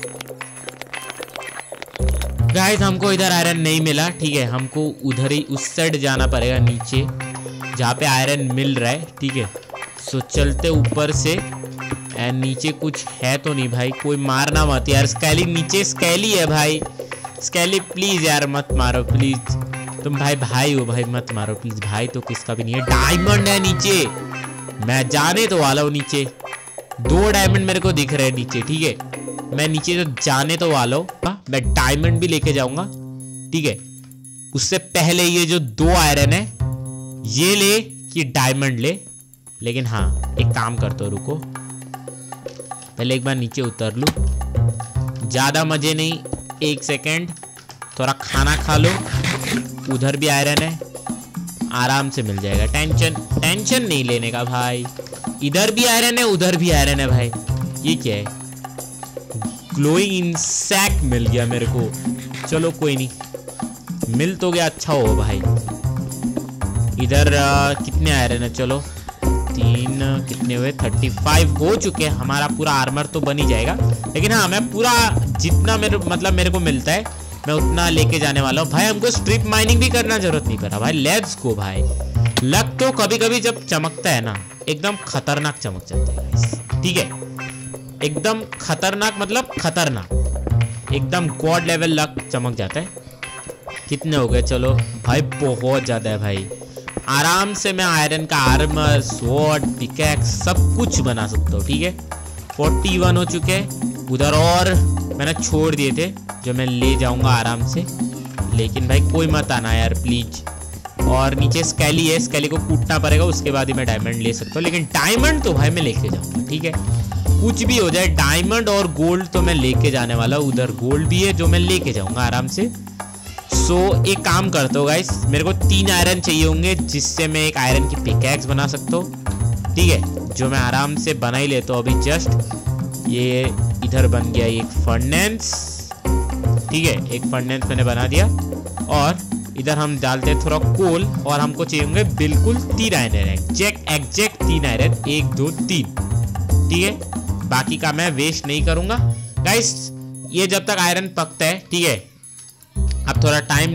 [SPEAKER 1] गाइस हमको इधर आयरन नहीं मिला, ठीक है। हमको उधर ही उस साइड जाना पड़ेगा नीचे, जहाँ पे आयरन मिल रहा है, ठीक है। सो चलते ऊपर से। एंड नीचे कुछ है तो नहीं भाई, कोई मारना मत यार। स्केली नीचे, स्केली है भाई। स्केली प्लीज यार मत मारो प्लीज। तुम भाई भाई हो भाई, मत मारो प्लीज। भाई तो किसका भी नहीं है। डायमंड है नीचे, मैं जाने तो वाला हूँ नीचे। दो डायमंड मेरे को दिख रहे हैं नीचे, ठीक है। मैं नीचे तो जाने तो वाला हूँ। मैं डायमंड भी लेके जाऊंगा, ठीक है। उससे पहले ये जो दो आयरन है ये ले कि डायमंड ले। लेकिन हाँ एक काम करते हो, रुको पहले एक बार नीचे उतर लूँ। ज्यादा मजे नहीं, एक सेकेंड थोड़ा खाना खा लो। उधर भी आयरन है, आराम से मिल जाएगा। टेंशन टेंशन नहीं लेने का भाई। इधर भी आयरन है, उधर भी आयरन है भाई। ये क्या है, ग्लोइंग इंसेक्ट मिल गया मेरे को। चलो कोई नहीं, मिल तो गया, अच्छा हो भाई। इधर आ, कितने आयरन है, चलो तीन, कितने हुए, थर्टी फाइव हो चुके हैं। हमारा पूरा आर्मर तो बन ही जाएगा। लेकिन हाँ मैं पूरा जितना मेरे मतलब मेरे को मिलता है मैं उतना लेके जाने वाला हूँ भाई। हमको स्ट्रिप माइनिंग भी करना जरूरत नहीं पड़ा भाई। लेट्स गो भाई। लक तो कभी कभी जब चमकता है ना, एकदम खतरनाक चमक जाता है गाइस, ठीक है। एकदम खतरनाक मतलब खतरनाक, एकदम गॉड लेवल लक चमक जाता है। कितने हो गए, चलो भाई बहुत ज्यादा है भाई। आराम से मैं आयरन का आर्मर, स्वॉर्ड, पिकैक्स सब कुछ बना सकता हूँ, ठीक है। फोर्टी वन हो चुके हैं। उधर और मैंने छोड़ दिए थे जो मैं ले जाऊंगा आराम से। लेकिन भाई कोई मत आना यार प्लीज। और नीचे स्केली है, स्केली को कूटना पड़ेगा, उसके बाद ही मैं डायमंड ले सकता हूँ। लेकिन डायमंड तो भाई मैं लेके जाऊंगा, ठीक है। कुछ भी हो जाए, डायमंड और गोल्ड तो मैं लेके जाने वाला हूँ। उधर गोल्ड भी है जो मैं लेके जाऊंगा आराम से। सो so, एक काम करता हूँ गाइस, मेरे को तीन आयरन चाहिए होंगे जिससे मैं एक आयरन की पिकैक्स बना सकता हूँ, ठीक है। जो मैं आराम से बना ही लेता हूँ अभी जस्ट। ये इधर बन गया एक फर्नेंस, ठीक है। एक फर्नेंस मैंने बना दिया। और इधर हम डालते हैं थोड़ा कोल। और हमको चाहिए होंगे बिल्कुल तीन आयरन, एग्जैक्ट एग्जैक्ट तीन आयरन, एक दो तीन, ठीक है। बाकी का मैं वेस्ट नहीं करूंगा गाइस। ये जब तक आयरन पकता है, ठीक है। अब थोड़ा टाइम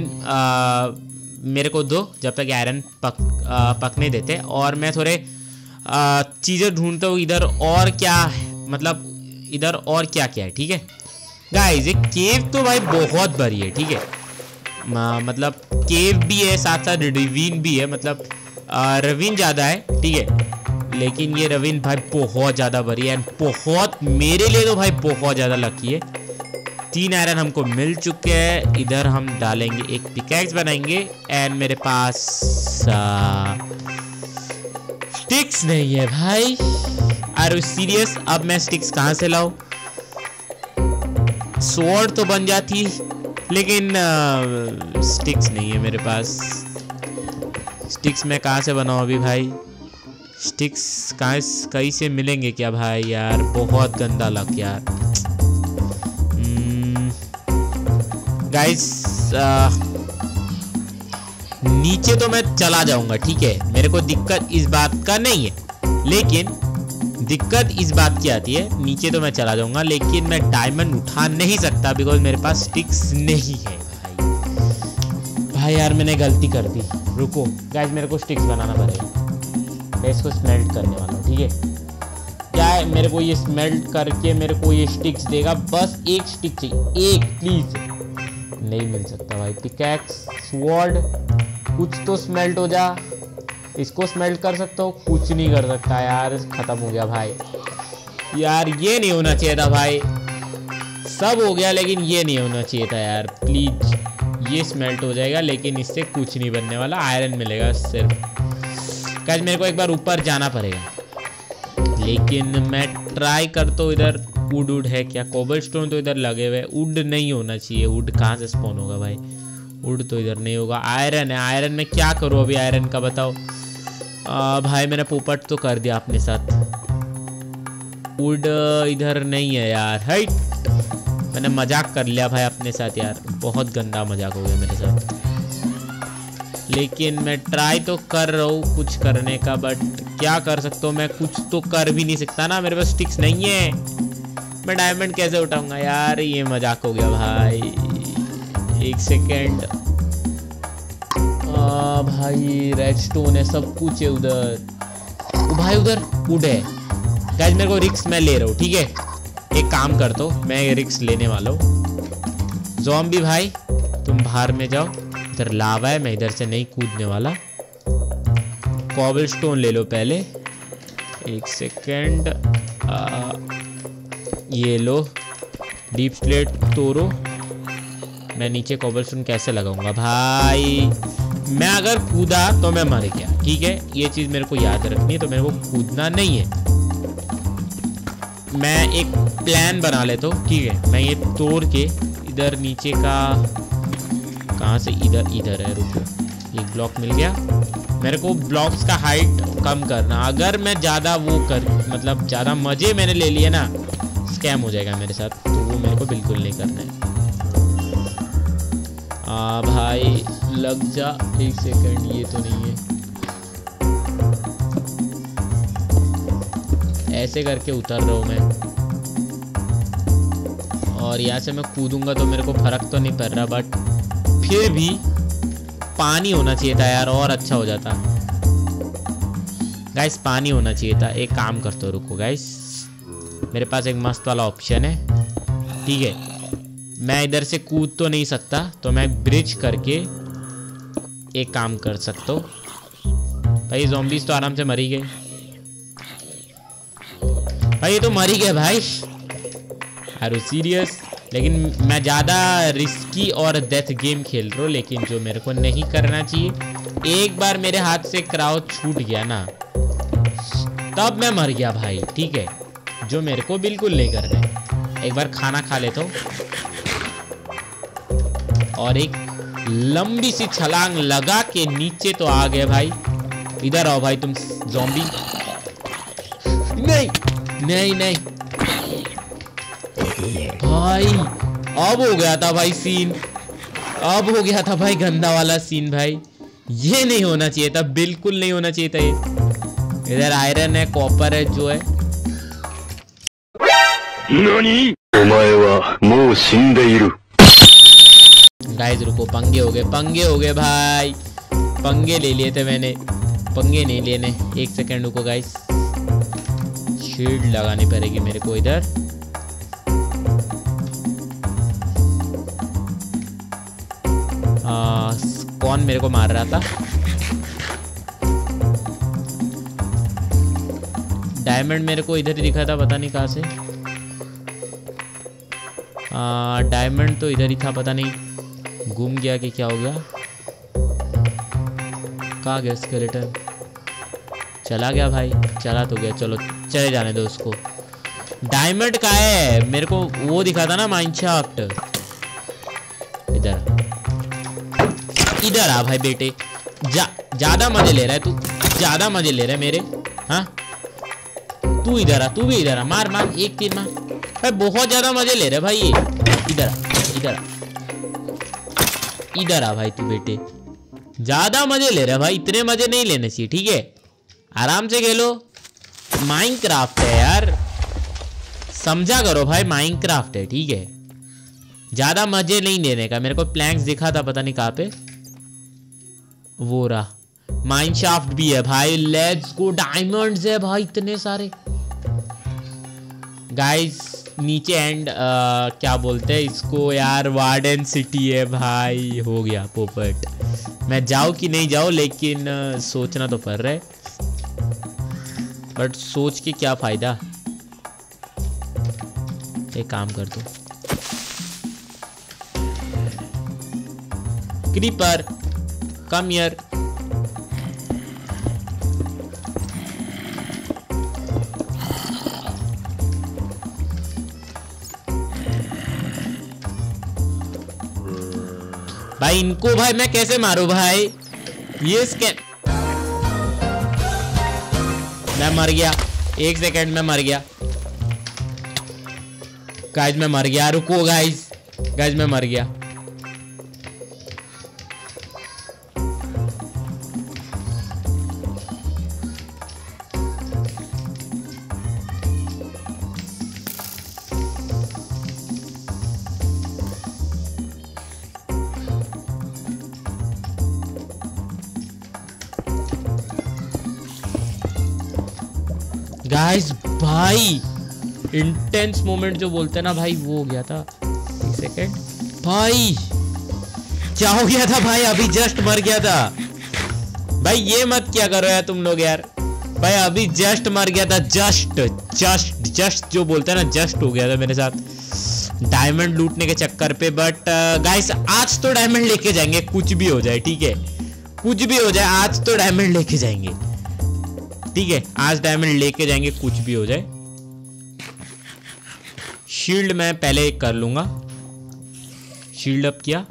[SPEAKER 1] मेरे को दो जब तक आयरन पक आ, पकने देते। और मैं थोड़े चीज़ें ढूंढता हूँ इधर और क्या है, मतलब इधर और क्या क्या है, ठीक है गाइस। ये केव तो भाई बहुत बड़ी है, ठीक है। मतलब केव भी है, साथ साथ रवीन भी है। मतलब रवीन ज़्यादा है, ठीक है। लेकिन ये रवीन भाई बहुत ज़्यादा बड़ी है। बहुत, मेरे लिए तो भाई बहुत ज़्यादा लकी है। तीन आयरन हमको मिल चुके हैं। इधर हम डालेंगे, एक पिकैक्स बनाएंगे। एंड मेरे पास स्टिक्स नहीं है भाई। Are you serious? अब मैं स्टिक्स कहाँ से लाऊं? स्वॉर्ड तो बन जाती, लेकिन स्टिक्स नहीं है मेरे पास। स्टिक्स मैं कहाँ से बनाऊं अभी भाई? स्टिक्स कहाँ कहीं से मिलेंगे क्या भाई? यार बहुत गंदा लक यार। गाइस नीचे तो मैं चला जाऊंगा, ठीक है। मेरे को दिक्कत इस बात का नहीं है, लेकिन दिक्कत इस बात की आती है, नीचे तो मैं चला जाऊंगा लेकिन मैं डायमंड उठा नहीं सकता बिकॉज मेरे पास स्टिक्स नहीं है भाई। भाई यार मैंने गलती कर दी। रुको गाइस, मेरे को स्टिक्स बनाना पड़ेगा। मैं इसको स्मेल्ट करने वाला हूँ, ठीक है। क्या है, मेरे को ये स्मेल्ट करके मेरे को ये स्टिक्स देगा। बस एक स्टिक चाहिए, एक प्लीज। नहीं मिल सकता भाई। पिकैक्स, स्वॉर्ड, कुछ तो स्मेल्ट हो जा। इसको स्मेल्ट कर सकता हूँ, कुछ नहीं कर सकता यार। खत्म हो गया भाई। यार ये नहीं होना चाहिए था भाई। सब हो गया लेकिन ये नहीं होना चाहिए था यार। प्लीज, ये स्मेल्ट हो जाएगा लेकिन इससे कुछ नहीं बनने वाला। आयरन मिलेगा सिर्फ। गाइस मेरे को एक बार ऊपर जाना पड़ेगा, लेकिन मैं ट्राई करता हूँ इधर वुड वुड है क्या? कोबलस्टोन तो इधर लगे हुए, वुड नहीं होना चाहिए। वुड कहाँ से स्पॉन होगा भाई? वुड तो इधर नहीं होगा। आयरन है, आयरन में क्या करूँ अभी आयरन का बताओ? आ, भाई मैंने पोपट तो कर दिया अपने साथ। वुड इधर नहीं है यार, हाइट। मैंने मजाक कर लिया भाई अपने साथ यार, बहुत गंदा मजाक हो गया मेरे साथ। लेकिन मैं ट्राई तो कर रहा हूँ कुछ करने का, बट क्या कर सकता हूँ मैं? कुछ तो कर भी नहीं सकता ना, मेरे पास स्टिक्स नहीं है। मैं डायमंड कैसे उठाऊंगा यार? ये मजाक हो गया भाई। एक सेकेंड। आ भाई रेडस्टोन है, सब कुछ है उधर। ओ भाई उधर वुड है। गाइस मेरे को रिक्स मैं ले रहा हूँ, ठीक है? एक काम कर दो, मैं रिक्स लेने वाला हूँ। ज़ॉम्बी भाई तुम बाहर में जाओ, इधर लावा है, मैं इधर से नहीं कूदने वाला। कॉबलस्टोन ले लो पहले, एक सेकेंड। ये लो, डीप स्लेट तोड़ो। मैं नीचे कॉबलस्टोन कैसे लगाऊंगा भाई? मैं अगर कूदा तो मैं मर गया, ठीक है? ये चीज़ मेरे को याद रखनी है, तो मेरे को कूदना नहीं है। मैं एक प्लान बना लेता हूँ, ठीक है? मैं ये तोड़ के इधर नीचे का, कहाँ से? इधर इधर है, रुको। एक ब्लॉक मिल गया मेरे को। ब्लॉक्स का हाइट कम करना। अगर मैं ज़्यादा वो कर मतलब ज़्यादा मज़े मैंने ले लिए ना, स्कैम हो जाएगा मेरे साथ, तो वो मेरे को बिल्कुल नहीं करना है। आ भाई लग जा, एक सेकंड। ये तो नहीं है, ऐसे करके उतर रहा हूँ मैं। और यहाँ से मैं कूदूंगा तो मेरे को फर्क तो नहीं पड़ रहा, बट फिर भी पानी होना चाहिए था यार, और अच्छा हो जाता। गाइस पानी होना चाहिए था। एक काम करते हो, रुको गाइस, मेरे पास एक मस्त वाला ऑप्शन है, ठीक है? मैं इधर से कूद तो नहीं सकता, तो मैं ब्रिज करके एक काम कर सकता हूँ। भाई ज़ॉम्बीज़ तो आराम से मरी गए भाई, ये तो मरी गए भाई। Are you serious? लेकिन मैं ज़्यादा रिस्की और डेथ गेम खेल रहा हूँ, लेकिन जो मेरे को नहीं करना चाहिए। एक बार मेरे हाथ से क्राउ छूट गया ना, तब मैं मर गया भाई, ठीक है? जो मेरे को बिल्कुल नहीं करना है। एक बार खाना खा लेता हूँ और एक लंबी सी छलांग लगा के नीचे तो आ गए भाई। इधर आओ भाई तुम ज़ॉम्बी। नहीं नहीं नहीं भाई, अब हो गया था भाई सीन, अब हो गया था भाई गंदा वाला सीन भाई। ये नहीं होना चाहिए था, बिल्कुल नहीं होना चाहिए था ये। इधर आयरन है, कॉपर है, जो है। गाइस रुको, पंगे हो गए, पंगे हो गए भाई, पंगे ले लिए थे मैंने, पंगे नहीं लेने। एक सेकंड रुको गाइस, शील्ड लगानी पड़ेगी मेरे को इधर। आ, कौन मेरे को मार रहा था? डायमंड मेरे को इधर ही दिखा था, पता नहीं कहाँ से। डायमंड तो इधर ही था, पता नहीं गुम गया कि क्या हो गया। कहाँ गया स्केलेटन? चला गया भाई, चला तो गया, चलो चले जाने दो उसको। डायमंड का है, मेरे को वो दिखा था ना माइनशाफ्ट। इधर इधर आ भाई बेटे, जा ज्यादा मजे ले रहा है तू, ज्यादा मजे ले रहा है मेरे। हाँ तू इधर आ, तू भी इधर आ, मार मार, एक तीर मार भाई, बहुत ज्यादा मजे ले रहा है भाई ये। इधर आ, इधर आ, इधर आ भाई तू बेटे, ज्यादा मजे ले रहा है भाई, इतने मजे नहीं लेने चाहिए, ठीक है? आराम से खेलो, माइनक्राफ्ट है यार, समझा करो भाई, माइनक्राफ्ट है, ठीक है? ज्यादा मजे नहीं लेने का। मेरे को प्लैंक्स दिखा था, पता नहीं कहाँ पे, वो रहा। माइनशाफ्ट भी है भाई, लेट्स गो। डायमंड्स है भाई इतने सारे। गाइस नीचे एंड क्या बोलते हैं इसको यार, वार्डन सिटी है भाई। हो गया पोपट, मैं जाऊँ कि नहीं जाऊँ, लेकिन uh, सोचना तो पड़ रहा है, बट सोच के क्या फायदा। एक काम कर दो, क्रीपर कम हियर। भाई इनको भाई मैं कैसे मारूं भाई? ये स्कैन, मैं मर गया। एक सेकंड में मर गया गाइस, मैं मर गया। रुको गाइस, गाइस मैं मर गया। गाइस भाई इंटेंस मोमेंट जो बोलते हैं ना भाई, वो हो गया था। एक सेकेंड भाई, क्या हो गया था भाई? अभी जस्ट मर गया था भाई। ये मत क्या करो यार तुम लोग यार। भाई अभी जस्ट मर गया था, जस्ट जस्ट जस्ट जो बोलते हैं ना, जस्ट हो गया था मेरे साथ डायमंड लूटने के चक्कर पे। बट गाइस आज तो डायमंड लेके जाएंगे, कुछ भी हो जाए, ठीक है? कुछ भी हो जाए आज तो डायमंड लेके जाएंगे, ठीक है? आज डायमंड लेके जाएंगे, कुछ भी हो जाए। शील्ड मैं पहले कर लूंगा। शील्ड अप किया।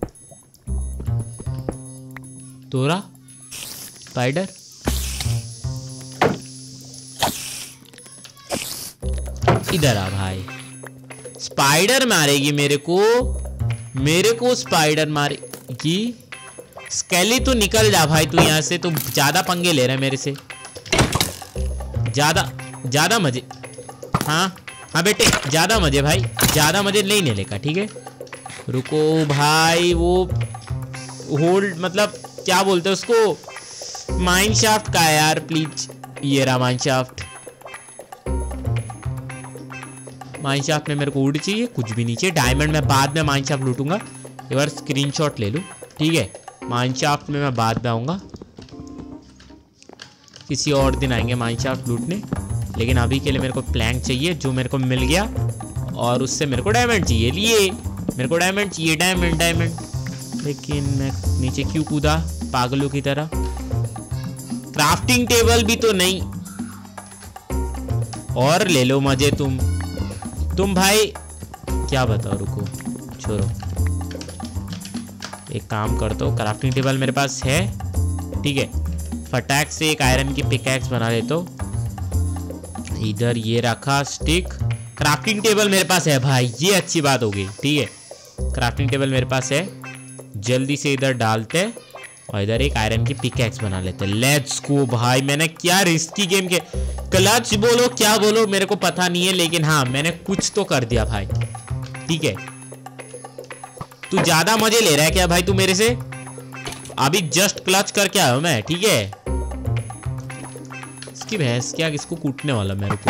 [SPEAKER 1] तोरा स्पाइडर, इधर आ भाई। स्पाइडर मारेगी मेरे को, मेरे को स्पाइडर मारेगी। स्केली तो निकल जा भाई तू यहाँ से, तो ज्यादा पंगे ले रहा है मेरे से, ज्यादा ज्यादा मजे। हाँ हाँ बेटे, ज्यादा मजे भाई, ज्यादा मजे नहीं लेने का, ठीक है? रुको भाई, वो होल्ड मतलब क्या बोलते हैं उसको, माइन शाफ्ट का है यार, प्लीज। ये रहा माइन शाफ्ट। माइन शाफ्ट में मेरे को वुड चाहिए, कुछ भी नीचे। डायमंड में बाद में माइन शाफ्ट लूटूंगा। एक बार स्क्रीनशॉट ले लूं, ठीक है? माइन शाफ्ट में मैं बाद में आऊंगा, किसी और दिन आएंगे माइन शाफ्ट लूटने। लेकिन अभी के लिए मेरे को प्लैंक चाहिए, जो मेरे को मिल गया, और उससे मेरे को डायमंड चाहिए। लिए मेरे को डायमंड चाहिए, डायमंड डायमंड। लेकिन मैं नीचे क्यों कूदा पागलों की तरह? क्राफ्टिंग टेबल भी तो नहीं। और ले लो मजे तुम तुम भाई, क्या बताओ। रुको छोड़ो, एक काम करता हूँ, क्राफ्टिंग टेबल मेरे पास है, ठीक है? फटाक से एक आयरन की पिकैक्स बना लेता हूँ। इधर ये रखा स्टिक। क्राफ्टिंग टेबल मेरे पास है भाई, ये अच्छी बात हो गई, ठीक है? क्राफ्टिंग टेबल मेरे पास है, जल्दी से इधर डालते हैं और इधर एक आयरन की पिकैक्स बना लेते हैं। लेट्स गो भाई। मैंने क्या रिस्की गेम के, क्लच बोलो क्या बोलो मेरे को पता नहीं है, लेकिन हाँ मैंने कुछ तो कर दिया भाई, ठीक है? तू ज्यादा मजे ले रहा है क्या भाई तू मेरे से? अभी जस्ट क्लच करके आया हूं मैं, ठीक है? इसकी भैंस क्या, किसको कूटने वाला मेरे को?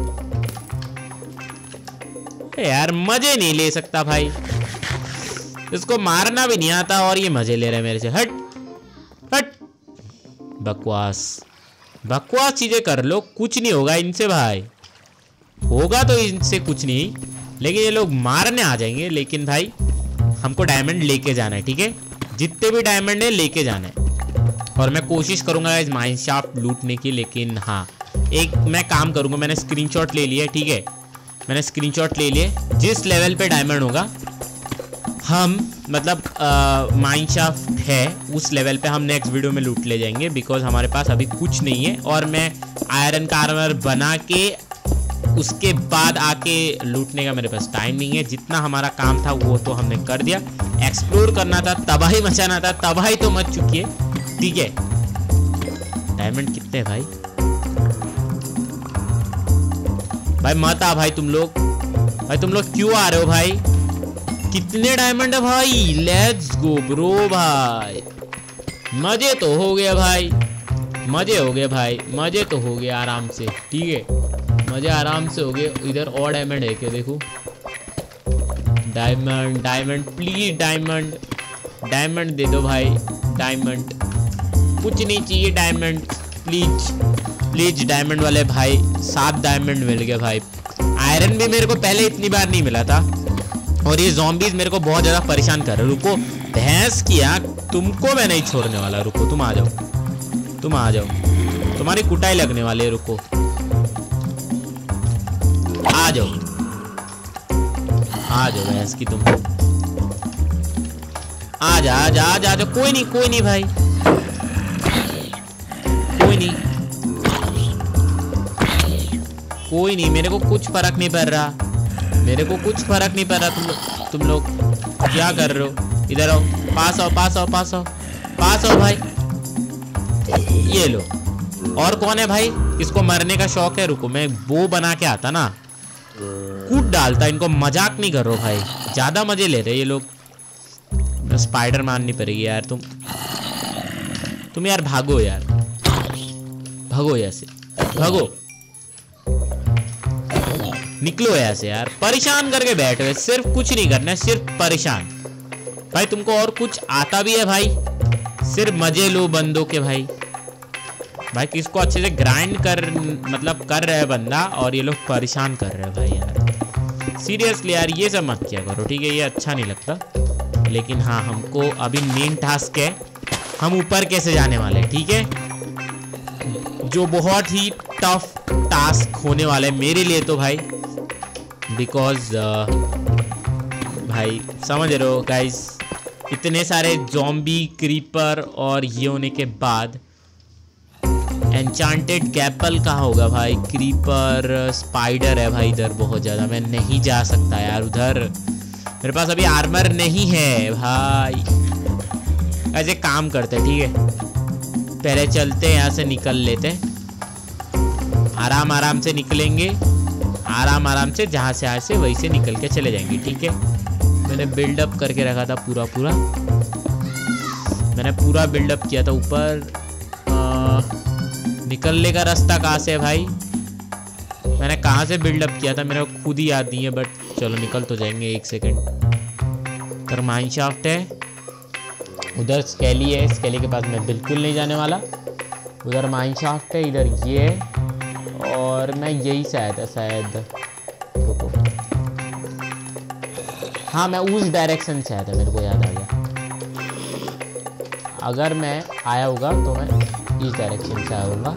[SPEAKER 1] यार मजे नहीं ले सकता भाई, इसको मारना भी नहीं आता और ये मजे ले रहे हैं मेरे से। हट हट, बकवास बकवास चीजें कर लो, कुछ नहीं होगा इनसे भाई। होगा तो इनसे कुछ नहीं, लेकिन ये लोग मारने आ जाएंगे। लेकिन भाई हमको डायमंड लेके जाना है, ठीक है? जितने भी डायमंड है लेके जाना है, और मैं कोशिश करूंगा इस माइन शाफ्ट लूटने की। लेकिन हाँ एक मैं काम करूंगा, मैंने स्क्रीनशॉट ले लिया, ठीक है? मैंने स्क्रीनशॉट ले लिए। जिस लेवल पे डायमंड होगा हम मतलब माइन शाफ्ट है, उस लेवल पे हम नेक्स्ट वीडियो में लूट ले जाएंगे, बिकॉज हमारे पास अभी कुछ नहीं है। और मैं आयरन का आर्मर बना के उसके बाद आके लूटने का मेरे पास टाइम नहीं है। जितना हमारा काम था वो तो हमने कर दिया। एक्सप्लोर करना था, तबाही मचाना था, तबाही तो मच चुकी है, ठीक है? डायमंड कितने भाई? भाई मत आ भाई तुम लोग, भाई तुम लोग क्यों आ रहे हो भाई? कितने डायमंड है भाई? लेट्स गो ब्रो भाई, मजे तो हो गया भाई, मजे हो गए भाई, मजे तो हो गए आराम से, ठीक है? मजे आराम से हो गए। इधर और डायमंड है क्या? देखो diamond diamond please, diamond diamond दे दो भाई, डायमंड। कुछ नहीं चाहिए, डायमंड प्लीज प्लीज, डायमंड वाले भाई। सात डायमंड मिल गए भाई। आयरन भी मेरे को पहले इतनी बार नहीं मिला था, और ये ज़ॉम्बीज मेरे को बहुत ज़्यादा परेशान कर रहे। रुको भैंस की आँख, तुमको मैं नहीं छोड़ने वाला। रुको तुम आ जाओ, तुम आ जाओ, तुम्हारी कुटाई लगने वाली है। रुको आ जाओ, आ जाओ भैंस की तुम। आ जा आ जा आ जा, कोई नहीं कोई नहीं भाई, कोई नहीं कोई नहीं, मेरे को कुछ फर्क नहीं पड़ रहा, मेरे को कुछ फर्क नहीं पड़ रहा। तुम तुम लोग क्या कर रहे हो? इधर आओ, पास आओ पास आओ पास आओ पास आओ भाई, ये लो। और कौन है भाई, इसको मरने का शौक है? रुको मैं वो बना के आता ना, कूद डालता इनको। मजाक नहीं कर रहा भाई, ज्यादा मजे ले रहे ये लोग। स्पाइडर मारनी पड़ेगी यार। तुम तुम यार भागो यार, भागो यहाँ से, भागो, निकलो यहाँ से यार। परेशान करके बैठे हुए, सिर्फ कुछ नहीं करना है, सिर्फ परेशान। भाई तुमको और कुछ आता भी है भाई? सिर्फ मजे लो बंदों के भाई। भाई किसको अच्छे से ग्राइंड कर मतलब कर रहे हैं बंदा, और ये लोग परेशान कर रहे हैं भाई यार। सीरियसली यार ये सब मत किया करो, ठीक है? ये अच्छा नहीं लगता। लेकिन हाँ, हमको अभी मेन टास्क है, हम ऊपर कैसे जाने वाले हैं, ठीक है? जो बहुत ही टफ टास्क होने वाला है मेरे लिए तो भाई, बिकॉज uh, भाई समझ रहे हो गाइस, इतने सारे ज़ॉम्बी, क्रीपर और ये होने के बाद एन्चांटेड गैपल कहाँ होगा भाई? क्रीपर, स्पाइडर है भाई इधर बहुत ज़्यादा, मैं नहीं जा सकता यार उधर, मेरे पास अभी आर्मर नहीं है भाई। ऐसे काम करते ठीक है, पहले चलते यहाँ से, निकल लेते, आराम आराम से निकलेंगे, आराम आराम से, जहाँ से आए से वहीं से निकल के चले जाएंगे, ठीक है? मैंने बिल्डअप करके रखा था पूरा पूरा, मैंने पूरा बिल्डअप किया था ऊपर। निकलने का रास्ता कहाँ से है भाई? मैंने कहाँ से बिल्डअप किया था मेरे को खुद ही याद नहीं है, बट चलो निकल तो जाएंगे। एक सेकंड, उधर माइन शाफ्ट है, उधर स्केली है, स्केली के पास मैं बिल्कुल नहीं जाने वाला। उधर माइन शाफ्ट है, इधर ये है, और मैं यही से आया था शायद, रुको, हाँ मैं उस डायरेक्शन से आया था, मेरे को याद आ गया। अगर मैं आया होगा तो मैं इस डायरेक्शन से आऊँगा।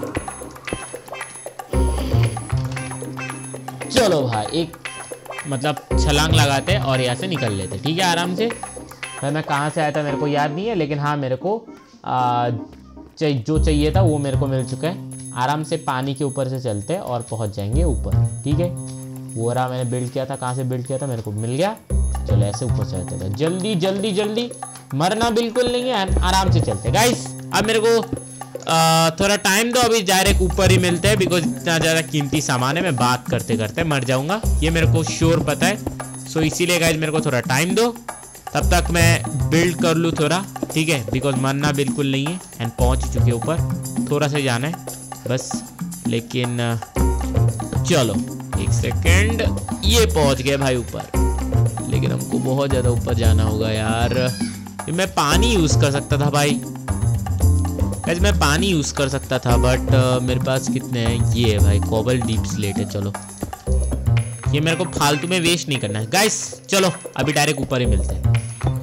[SPEAKER 1] चलो भाई एक मतलब छलांग लगाते और यहाँ से निकल लेते, ठीक है? आराम से। भाई मैं कहाँ से आया था मेरे को याद नहीं है, लेकिन हाँ मेरे को आ, जो चाहिए था वो मेरे को मिल चुका है। आराम से पानी के ऊपर से चलते और पहुँच जाएंगे ऊपर, ठीक है? वो रहा मैंने बिल्ड किया था, कहाँ से बिल्ड किया था मेरे को मिल गया। चलो ऐसे ऊपर चलते थे, जल्दी जल्दी जल्दी, मरना बिल्कुल नहीं है, आराम से चलते। गाइस अब मेरे को आ, थोड़ा टाइम दो, अभी डायरेक्ट ऊपर ही मिलते हैं, बिकॉज इतना ज़्यादा कीमती सामान है, मैं बात करते करते मर जाऊंगा, ये मेरे को श्योर पता है। सो इसीलिए गाइस मेरे को थोड़ा टाइम दो, तब तक मैं बिल्ड कर लूँ थोड़ा, ठीक है? बिकॉज मरना बिल्कुल नहीं है, एंड पहुँच चुके ऊपर, थोड़ा सा जाना है बस। लेकिन चलो एक सेकेंड, ये पहुँच गए भाई ऊपर, लेकिन हमको बहुत ज़्यादा ऊपर जाना होगा यार। मैं पानी यूज़ कर सकता था भाई, वैसे मैं पानी यूज़ कर सकता था, बट uh, मेरे पास कितने हैं? ये है भाई, कोबल डीप स्लेट है। चलो ये मेरे को फालतू में वेस्ट नहीं करना है गाइस। चलो अभी डायरेक्ट ऊपर ही मिलते हैं।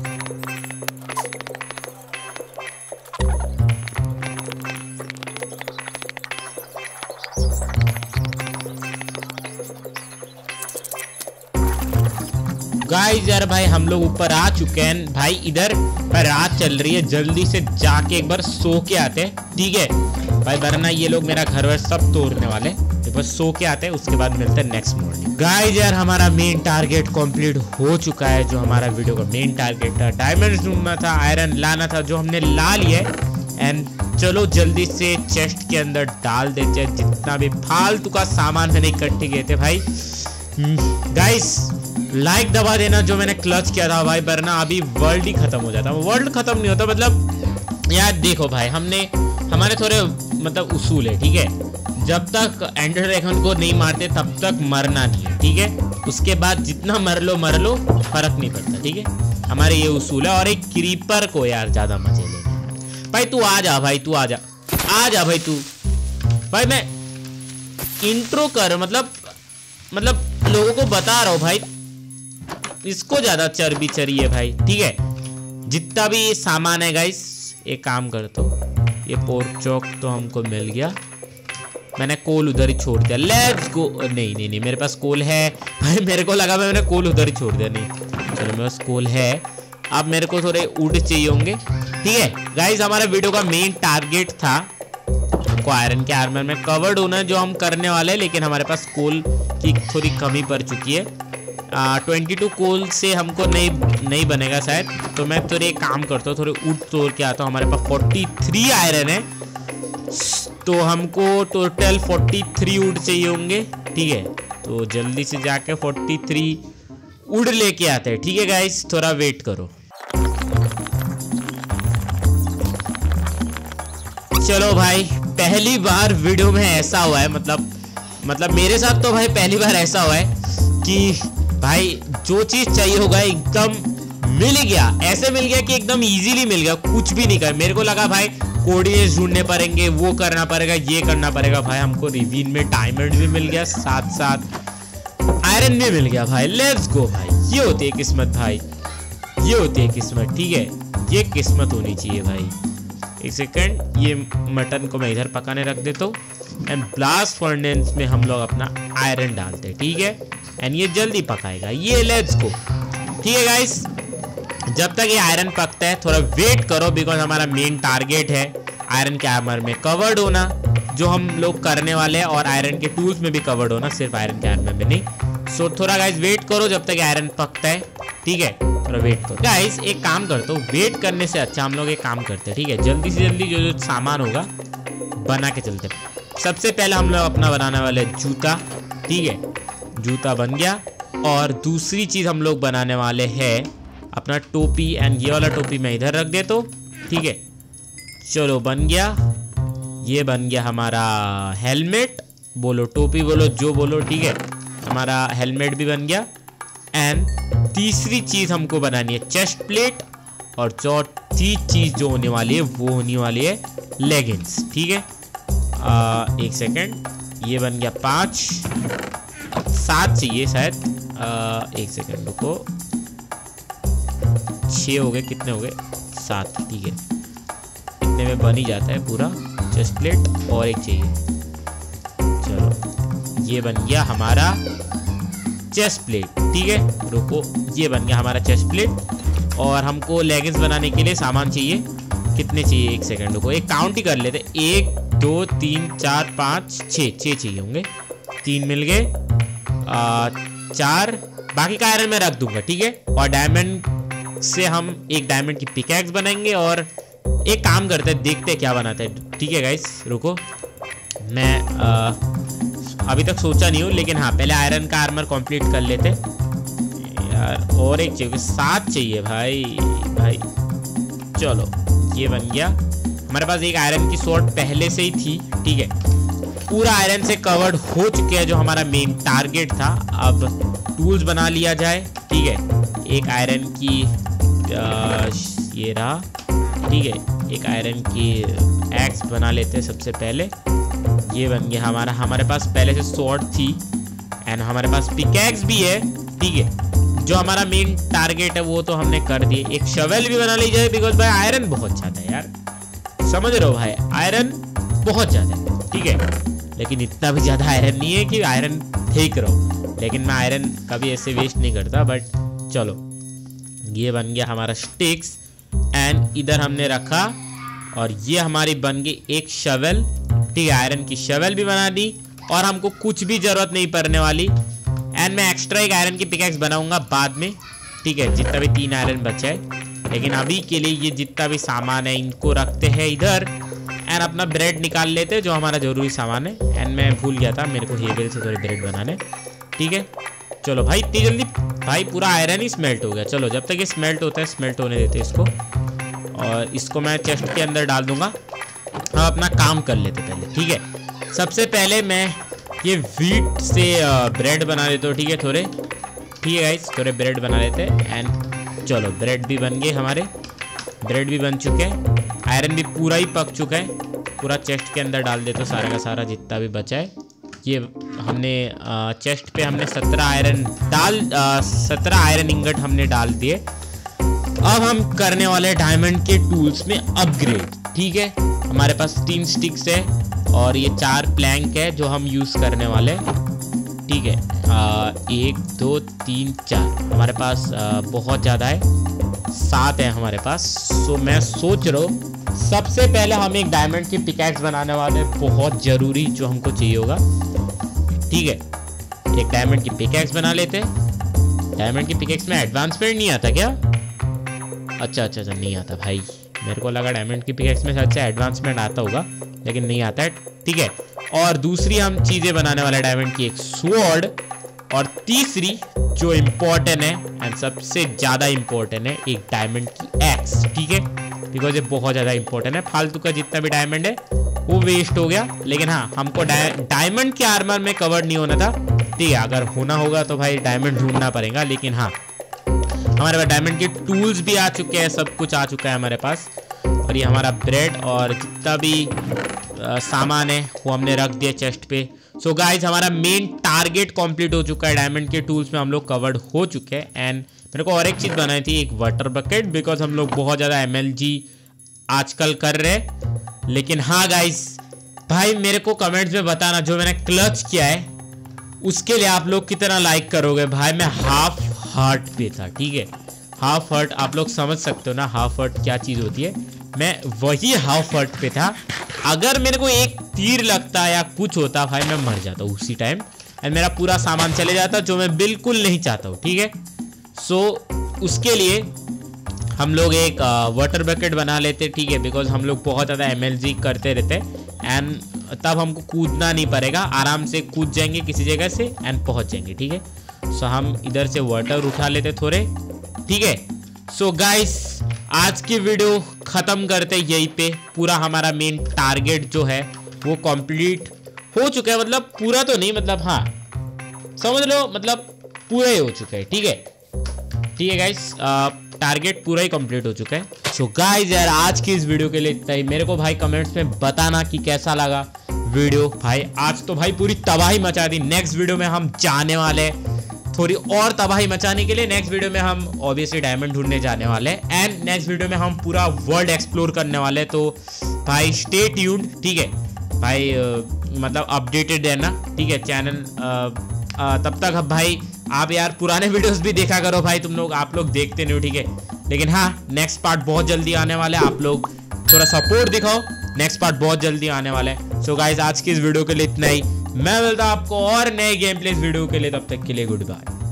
[SPEAKER 1] गाइस यार भाई हम लोग ऊपर आ चुके हैं भाई, इधर पर रात चल रही है, जल्दी से जाके एक बार सो के आते हैं, ठीक है भाई? वरना ये लोग मेरा घर वर सब तोड़ने वाले, एक बार सो के आते हैं, उसके बाद मिलते हैं नेक्स्ट मॉर्निंग। गाइस यार हमारा मेन टारगेट कंप्लीट हो चुका है, जो हमारा वीडियो का मेन टारगेट था, डायमंड ढूंढना था, आयरन लाना था, जो हमने ला लिया है। एंड चलो जल्दी से चेस्ट के अंदर डाल देते हैं जितना भी फालतू का सामान मैंने इकट्ठे किए थे भाई। गाइस लाइक दबा देना जो मैंने क्लच किया था भाई, वरना अभी वर्ल्ड ही खत्म हो जाता। वर्ल्ड खत्म नहीं होता, मतलब यार देखो भाई, हमने हमारे थोड़े मतलब उसूल है, ठीक है? जब तक एंडर ड्रैगन को नहीं मारते तब तक मरना नहीं है, ठीक है? उसके बाद जितना मर लो मर लो, फर्क नहीं पड़ता, ठीक है? हमारे ये उसूल है। और एक क्रीपर को यार ज्यादा मजे लेने भाई, तू आ जा भाई, तू आ जा, आ जा भाई, तू भाई, मैं इंट्रो कर, मतलब मतलब लोगों को बता रहा हूँ भाई, इसको ज्यादा चर्बी चरी है भाई, ठीक है? जितना भी सामान है गाइस, एक काम कर, तो ये पोर्क चॉक तो हमको मिल गया, मैंने कोल उधर ही छोड़ दिया। Let's go. नहीं नहीं नहीं मेरे पास कोल है भाई, मेरे को लगा मैंने कोल उधर ही छोड़ दिया, नहीं चलो मेरे पास कोल है। अब मेरे को थोड़े वुड चाहिए होंगे। ठीक है गाइस, हमारा वीडियो का मेन टारगेट था हमको आयरन के आर्मर में कवर्ड होना, जो हम करने वाले हैं, लेकिन हमारे पास कोल की थोड़ी कमी पड़ चुकी है। ट्वेंटी टू कोल से हमको नहीं नहीं बनेगा शायद, तो मैं थोड़े एक काम करता हूँ, थोड़े वुड तोड़ के आता हूँ। हमारे पास फोर्टी थ्री आयरन है, तो हमको टोटल फोर्टी थ्री वुड चाहिए होंगे। ठीक है, तो जल्दी से जाके फोर्टी थ्री वुड लेके आते हैं। ठीक है गाइस, थोड़ा वेट करो। चलो भाई, पहली बार वीडियो में ऐसा हुआ है, मतलब मतलब मेरे साथ तो भाई पहली बार ऐसा हुआ है कि भाई जो चीज चाहिए होगा एकदम मिल गया, ऐसे मिल गया कि एकदम इजीली मिल गया, कुछ भी नहीं कर। मेरे को लगा भाई कोऑर्डिनेट्स ढूंढने पड़ेंगे, वो करना पड़ेगा, ये करना पड़ेगा। भाई हमको रिवीन में डायमंड भी मिल गया, साथ साथ आयरन भी मिल गया भाई। लेट्स गो भाई, ये होती है किस्मत भाई, ये होती है किस्मत। ठीक है, ये किस्मत होनी चाहिए भाई। एक सेकंड, ये मटन को मैं इधर पकाने रख देता हूँ एंड ब्लास्ट फर्नेस में हम लोग अपना आयरन डालते हैं। ठीक है, एंड ये जल्दी पकाएगा ये। Let's go. ठीक है गाइस, जब तक ये आयरन पकता है थोड़ा वेट करो, बिकॉज हमारा मेन टारगेट है आयरन के आर्मर में कवर्ड होना, जो हम लोग करने वाले हैं, और आयरन के टूल्स में भी कवर्ड होना, सिर्फ आयरन के आर्मर में नहीं। सो so, थोड़ा गाइस वेट करो जब तक आयरन पकता है। ठीक है, थोड़ा वेट करो गाइस। एक काम करते हो, वेट करने से अच्छा हम लोग एक काम करते हैं। ठीक है, जल्दी से जल्दी जो जो सामान होगा बना के चलते हैं। सबसे पहले हम लोग अपना बनाने वाले जूता। ठीक है, जूता बन गया। और दूसरी चीज हम लोग बनाने वाले हैं अपना टोपी, एंड ये वाला टोपी मैं इधर रख देता हूँ। ठीक है, चलो बन गया। ये बन गया हमारा हेलमेट, बोलो टोपी बोलो जो बोलो। ठीक है, हमारा हेलमेट भी बन गया। एंड तीसरी चीज हमको बनानी है चेस्ट प्लेट, और चौथी चीज जो होने वाली है वो होने वाली है लेगिंग्स। ठीक है, आ, एक सेकेंड, ये बन गया पाँच, सात चाहिए शायद। आ, एक सेकेंड रुको, छः हो गए, कितने हो गए? सात। ठीक है, इतने में बन ही जाता है पूरा चेस्ट प्लेट, और एक चाहिए। चलो, ये बन गया हमारा चेस्ट प्लेट। ठीक है, रुको, ये बन गया हमारा चेस्ट प्लेट। और हमको लेगिंग्स बनाने के लिए सामान चाहिए, कितने चाहिए? एक सेकंड रुको, एक काउंट ही कर लेते। एक दो तीन चार पाँच छः, छः चाहिए होंगे। तीन मिल गए, चार, बाकी का आयरन में रख दूंगा। ठीक है, और डायमंड से हम एक डायमंड की पिकैक्स बनाएंगे, और एक काम करते हैं, देखते हैं क्या बनाते हैं। ठीक है गाइस, रुको, मैं आ, अभी तक सोचा नहीं हूँ, लेकिन हाँ पहले आयरन का आर्मर कंप्लीट कर लेते यार। और एक चाहिए, सात चाहिए भाई भाई। चलो, ये बन गया। हमारे पास एक आयरन की स्वॉर्ड पहले से ही थी। ठीक है, पूरा आयरन से कवर्ड हो चुके हैं, जो हमारा मेन टारगेट था। अब टूल्स बना लिया जाए। ठीक है, एक आयरन की आ, ये रहा। ठीक है, एक आयरन की एक्स बना लेते हैं सबसे पहले। ये बन गया हमारा, हमारे पास पहले से स्वॉर्ड थी, एंड हमारे पास पिकैक्स भी है। ठीक है, जो हमारा मेन टारगेट है वो तो हमने कर दिए। एक शवेल भी बना ली जाए, बिकॉज भाई आयरन बहुत ज़्यादा है यार, समझ रहे हो भाई, आयरन बहुत ज़्यादा है। ठीक है, लेकिन इतना भी ज़्यादा आयरन नहीं है कि आयरन फेंक रहो, लेकिन मैं आयरन कभी ऐसे वेस्ट नहीं करता। बट चलो, ये बन गया हमारा स्टिक्स, एंड इधर हमने रखा, और ये हमारी बन गई एक शवेल। ठीक है, आयरन की शवेल भी बना दी, और हमको कुछ भी जरूरत नहीं पड़ने वाली। एंड मैं एक्स्ट्रा एक आयरन की पिकैक्स बनाऊंगा बाद में। ठीक है, जितना भी तीन आयरन बचा है, लेकिन अभी के लिए ये जितना भी सामान है इनको रखते हैं इधर, एंड अपना ब्रेड निकाल लेते हैं, जो हमारा जरूरी सामान है। एंड मैं भूल गया था मेरे को हेवेल से थोड़े ब्रेड बनाने। ठीक है, चलो भाई, इतनी जल्दी भाई पूरा आयरन ही स्मेल्ट हो गया। चलो, जब तक ये स्मेल्ट होता है, स्मेल्ट होने देते हैं इसको, और इसको मैं चेस्ट के अंदर डाल दूंगा। हम अपना काम कर लेते पहले। ठीक है, सबसे पहले मैं ये व्हीट से ब्रेड बना लेता हूँ। ठीक है, थोड़े, ठीक है गाइस, थोड़े ब्रेड बना लेते हैं। एंड चलो, ब्रेड भी बन गए हमारे, ब्रेड भी बन चुके हैं। आयरन भी पूरा ही पक चुका है, पूरा चेस्ट के अंदर डाल देते सारा का सारा जितना भी बचा है। ये हमने आ, चेस्ट पे हमने सत्रह आयरन डाल सत्रह आयरन इंगट हमने डाल दिए। अब हम करने वाले डायमंड के टूल्स में अपग्रेड। ठीक है, हमारे पास तीन स्टिक्स है, और ये चार प्लैंक है जो हम यूज करने वाले। ठीक है, आ, एक दो तीन चार हमारे पास आ, बहुत ज़्यादा है। सात है हमारे पास। सो मैं सोच रहा हूँ सबसे पहले हम एक डायमंड की पिकैक्स बनाने वाले, बहुत जरूरी जो हमको चाहिए होगा। ठीक है, एक डायमंड की पिकैक्स बना लेते। डायमंड की पिकैक्स में एडवांसमेंट नहीं आता क्या? अच्छा अच्छा अच्छा नहीं आता भाई, मेरे को लगा डायमंड की पिकैक्स में शायद से एडवांसमेंट आता होगा, लेकिन नहीं आता है। ठीक है, और दूसरी हम चीजें बनाने वाले डायमंड की, एक स्वॉर्ड, और तीसरी जो इम्पोर्टेंट है एंड सबसे ज्यादा इम्पोर्टेंट है, एक डायमंड की एक्स। ठीक है, बिकॉज ये बहुत ज्यादा इंपॉर्टेंट है। फालतू का जितना भी डायमंड है वो वेस्ट हो गया, लेकिन हाँ हमको डायमंड के आर्मर में कवर नहीं होना था। ठीक है, अगर होना होगा तो भाई डायमंड ढूंढना पड़ेगा, लेकिन हाँ हमारे पास डायमंड के टूल्स भी आ चुके हैं, सब कुछ आ चुका है हमारे पास। और ये हमारा ब्रेड और जितना भी आ, सामान है वो हमने रख दिया चेस्ट पे। सो गाइज हमारा मेन टारगेट कंप्लीट हो चुका है, डायमंड के टूल्स में हम लोग कवर्ड हो चुके हैं। एंड मेरे को और एक चीज़ बनाई थी, एक वाटर बकेट, बिकॉज हम लोग बहुत ज़्यादा एम एल जी आजकल कर रहे हैं। लेकिन हाँ गाइज भाई मेरे को कमेंट्स में बताना जो मैंने क्लच किया है उसके लिए आप लोग कितना लाइक करोगे। भाई मैं हाफ हार्ट पे था। ठीक है, हाफ हार्ट आप लोग समझ सकते हो ना, हाफ हार्ट क्या चीज़ होती है। मैं वही हाफ हार्ट पे था। अगर मेरे को एक तीर लगता या कुछ होता भाई मैं मर जाता उसी टाइम, एंड मेरा पूरा सामान चले जाता, जो मैं बिल्कुल नहीं चाहता हूँ। ठीक है, सो so, उसके लिए हम लोग एक वाटर बकेट बना लेते। ठीक है, बिकॉज हम लोग बहुत ज़्यादा एम एल जी करते रहते एंड तब हमको कूदना नहीं पड़ेगा, आराम से कूद जाएंगे किसी जगह से एंड पहुंच जाएंगे। ठीक है, सो so, हम इधर से वाटर उठा लेते थोड़े। ठीक है, सो गाइस आज की वीडियो ख़त्म करते यहीं पे। पूरा हमारा मेन टारगेट जो है वो कंप्लीट हो चुका है, मतलब पूरा तो नहीं, मतलब हाँ समझ लो, मतलब पूरा ही हो चुका है। ठीक है ठीक है गाइस, टारगेट पूरा ही कंप्लीट हो चुका है। सो गाइस यार आज की इस वीडियो के लिए इतना ही। मेरे को भाई कमेंट्स में बताना कि कैसा लगा वीडियो। भाई आज तो भाई पूरी तबाही मचा दी। नेक्स्ट वीडियो में हम जाने वाले थोड़ी और तबाही मचाने के लिए। नेक्स्ट वीडियो में हम ऑब्वियसली डायमंड ढूंढने जाने वाले हैं एंड नेक्स्ट वीडियो में हम पूरा वर्ल्ड एक्सप्लोर करने वाले हैं। तो भाई स्टे ट्यून्ड। ठीक है भाई, आ, मतलब अपडेटेड रहना। ठीक है चैनल, आ, आ, तब तक अब भाई आप यार पुराने वीडियोस भी देखा करो भाई, तुम लोग आप लोग देखते नहीं हो। ठीक है, लेकिन हाँ नेक्स्ट पार्ट बहुत जल्दी आने वाला है, आप लोग थोड़ा सपोर्ट दिखाओ, नेक्स्ट पार्ट बहुत जल्दी आने वाला है। सो गाइस आज की इस वीडियो के लिए इतना ही। मैं मिलता हूं आपको और नए गेम प्ले वीडियो के लिए, तब तक के लिए गुड बाय।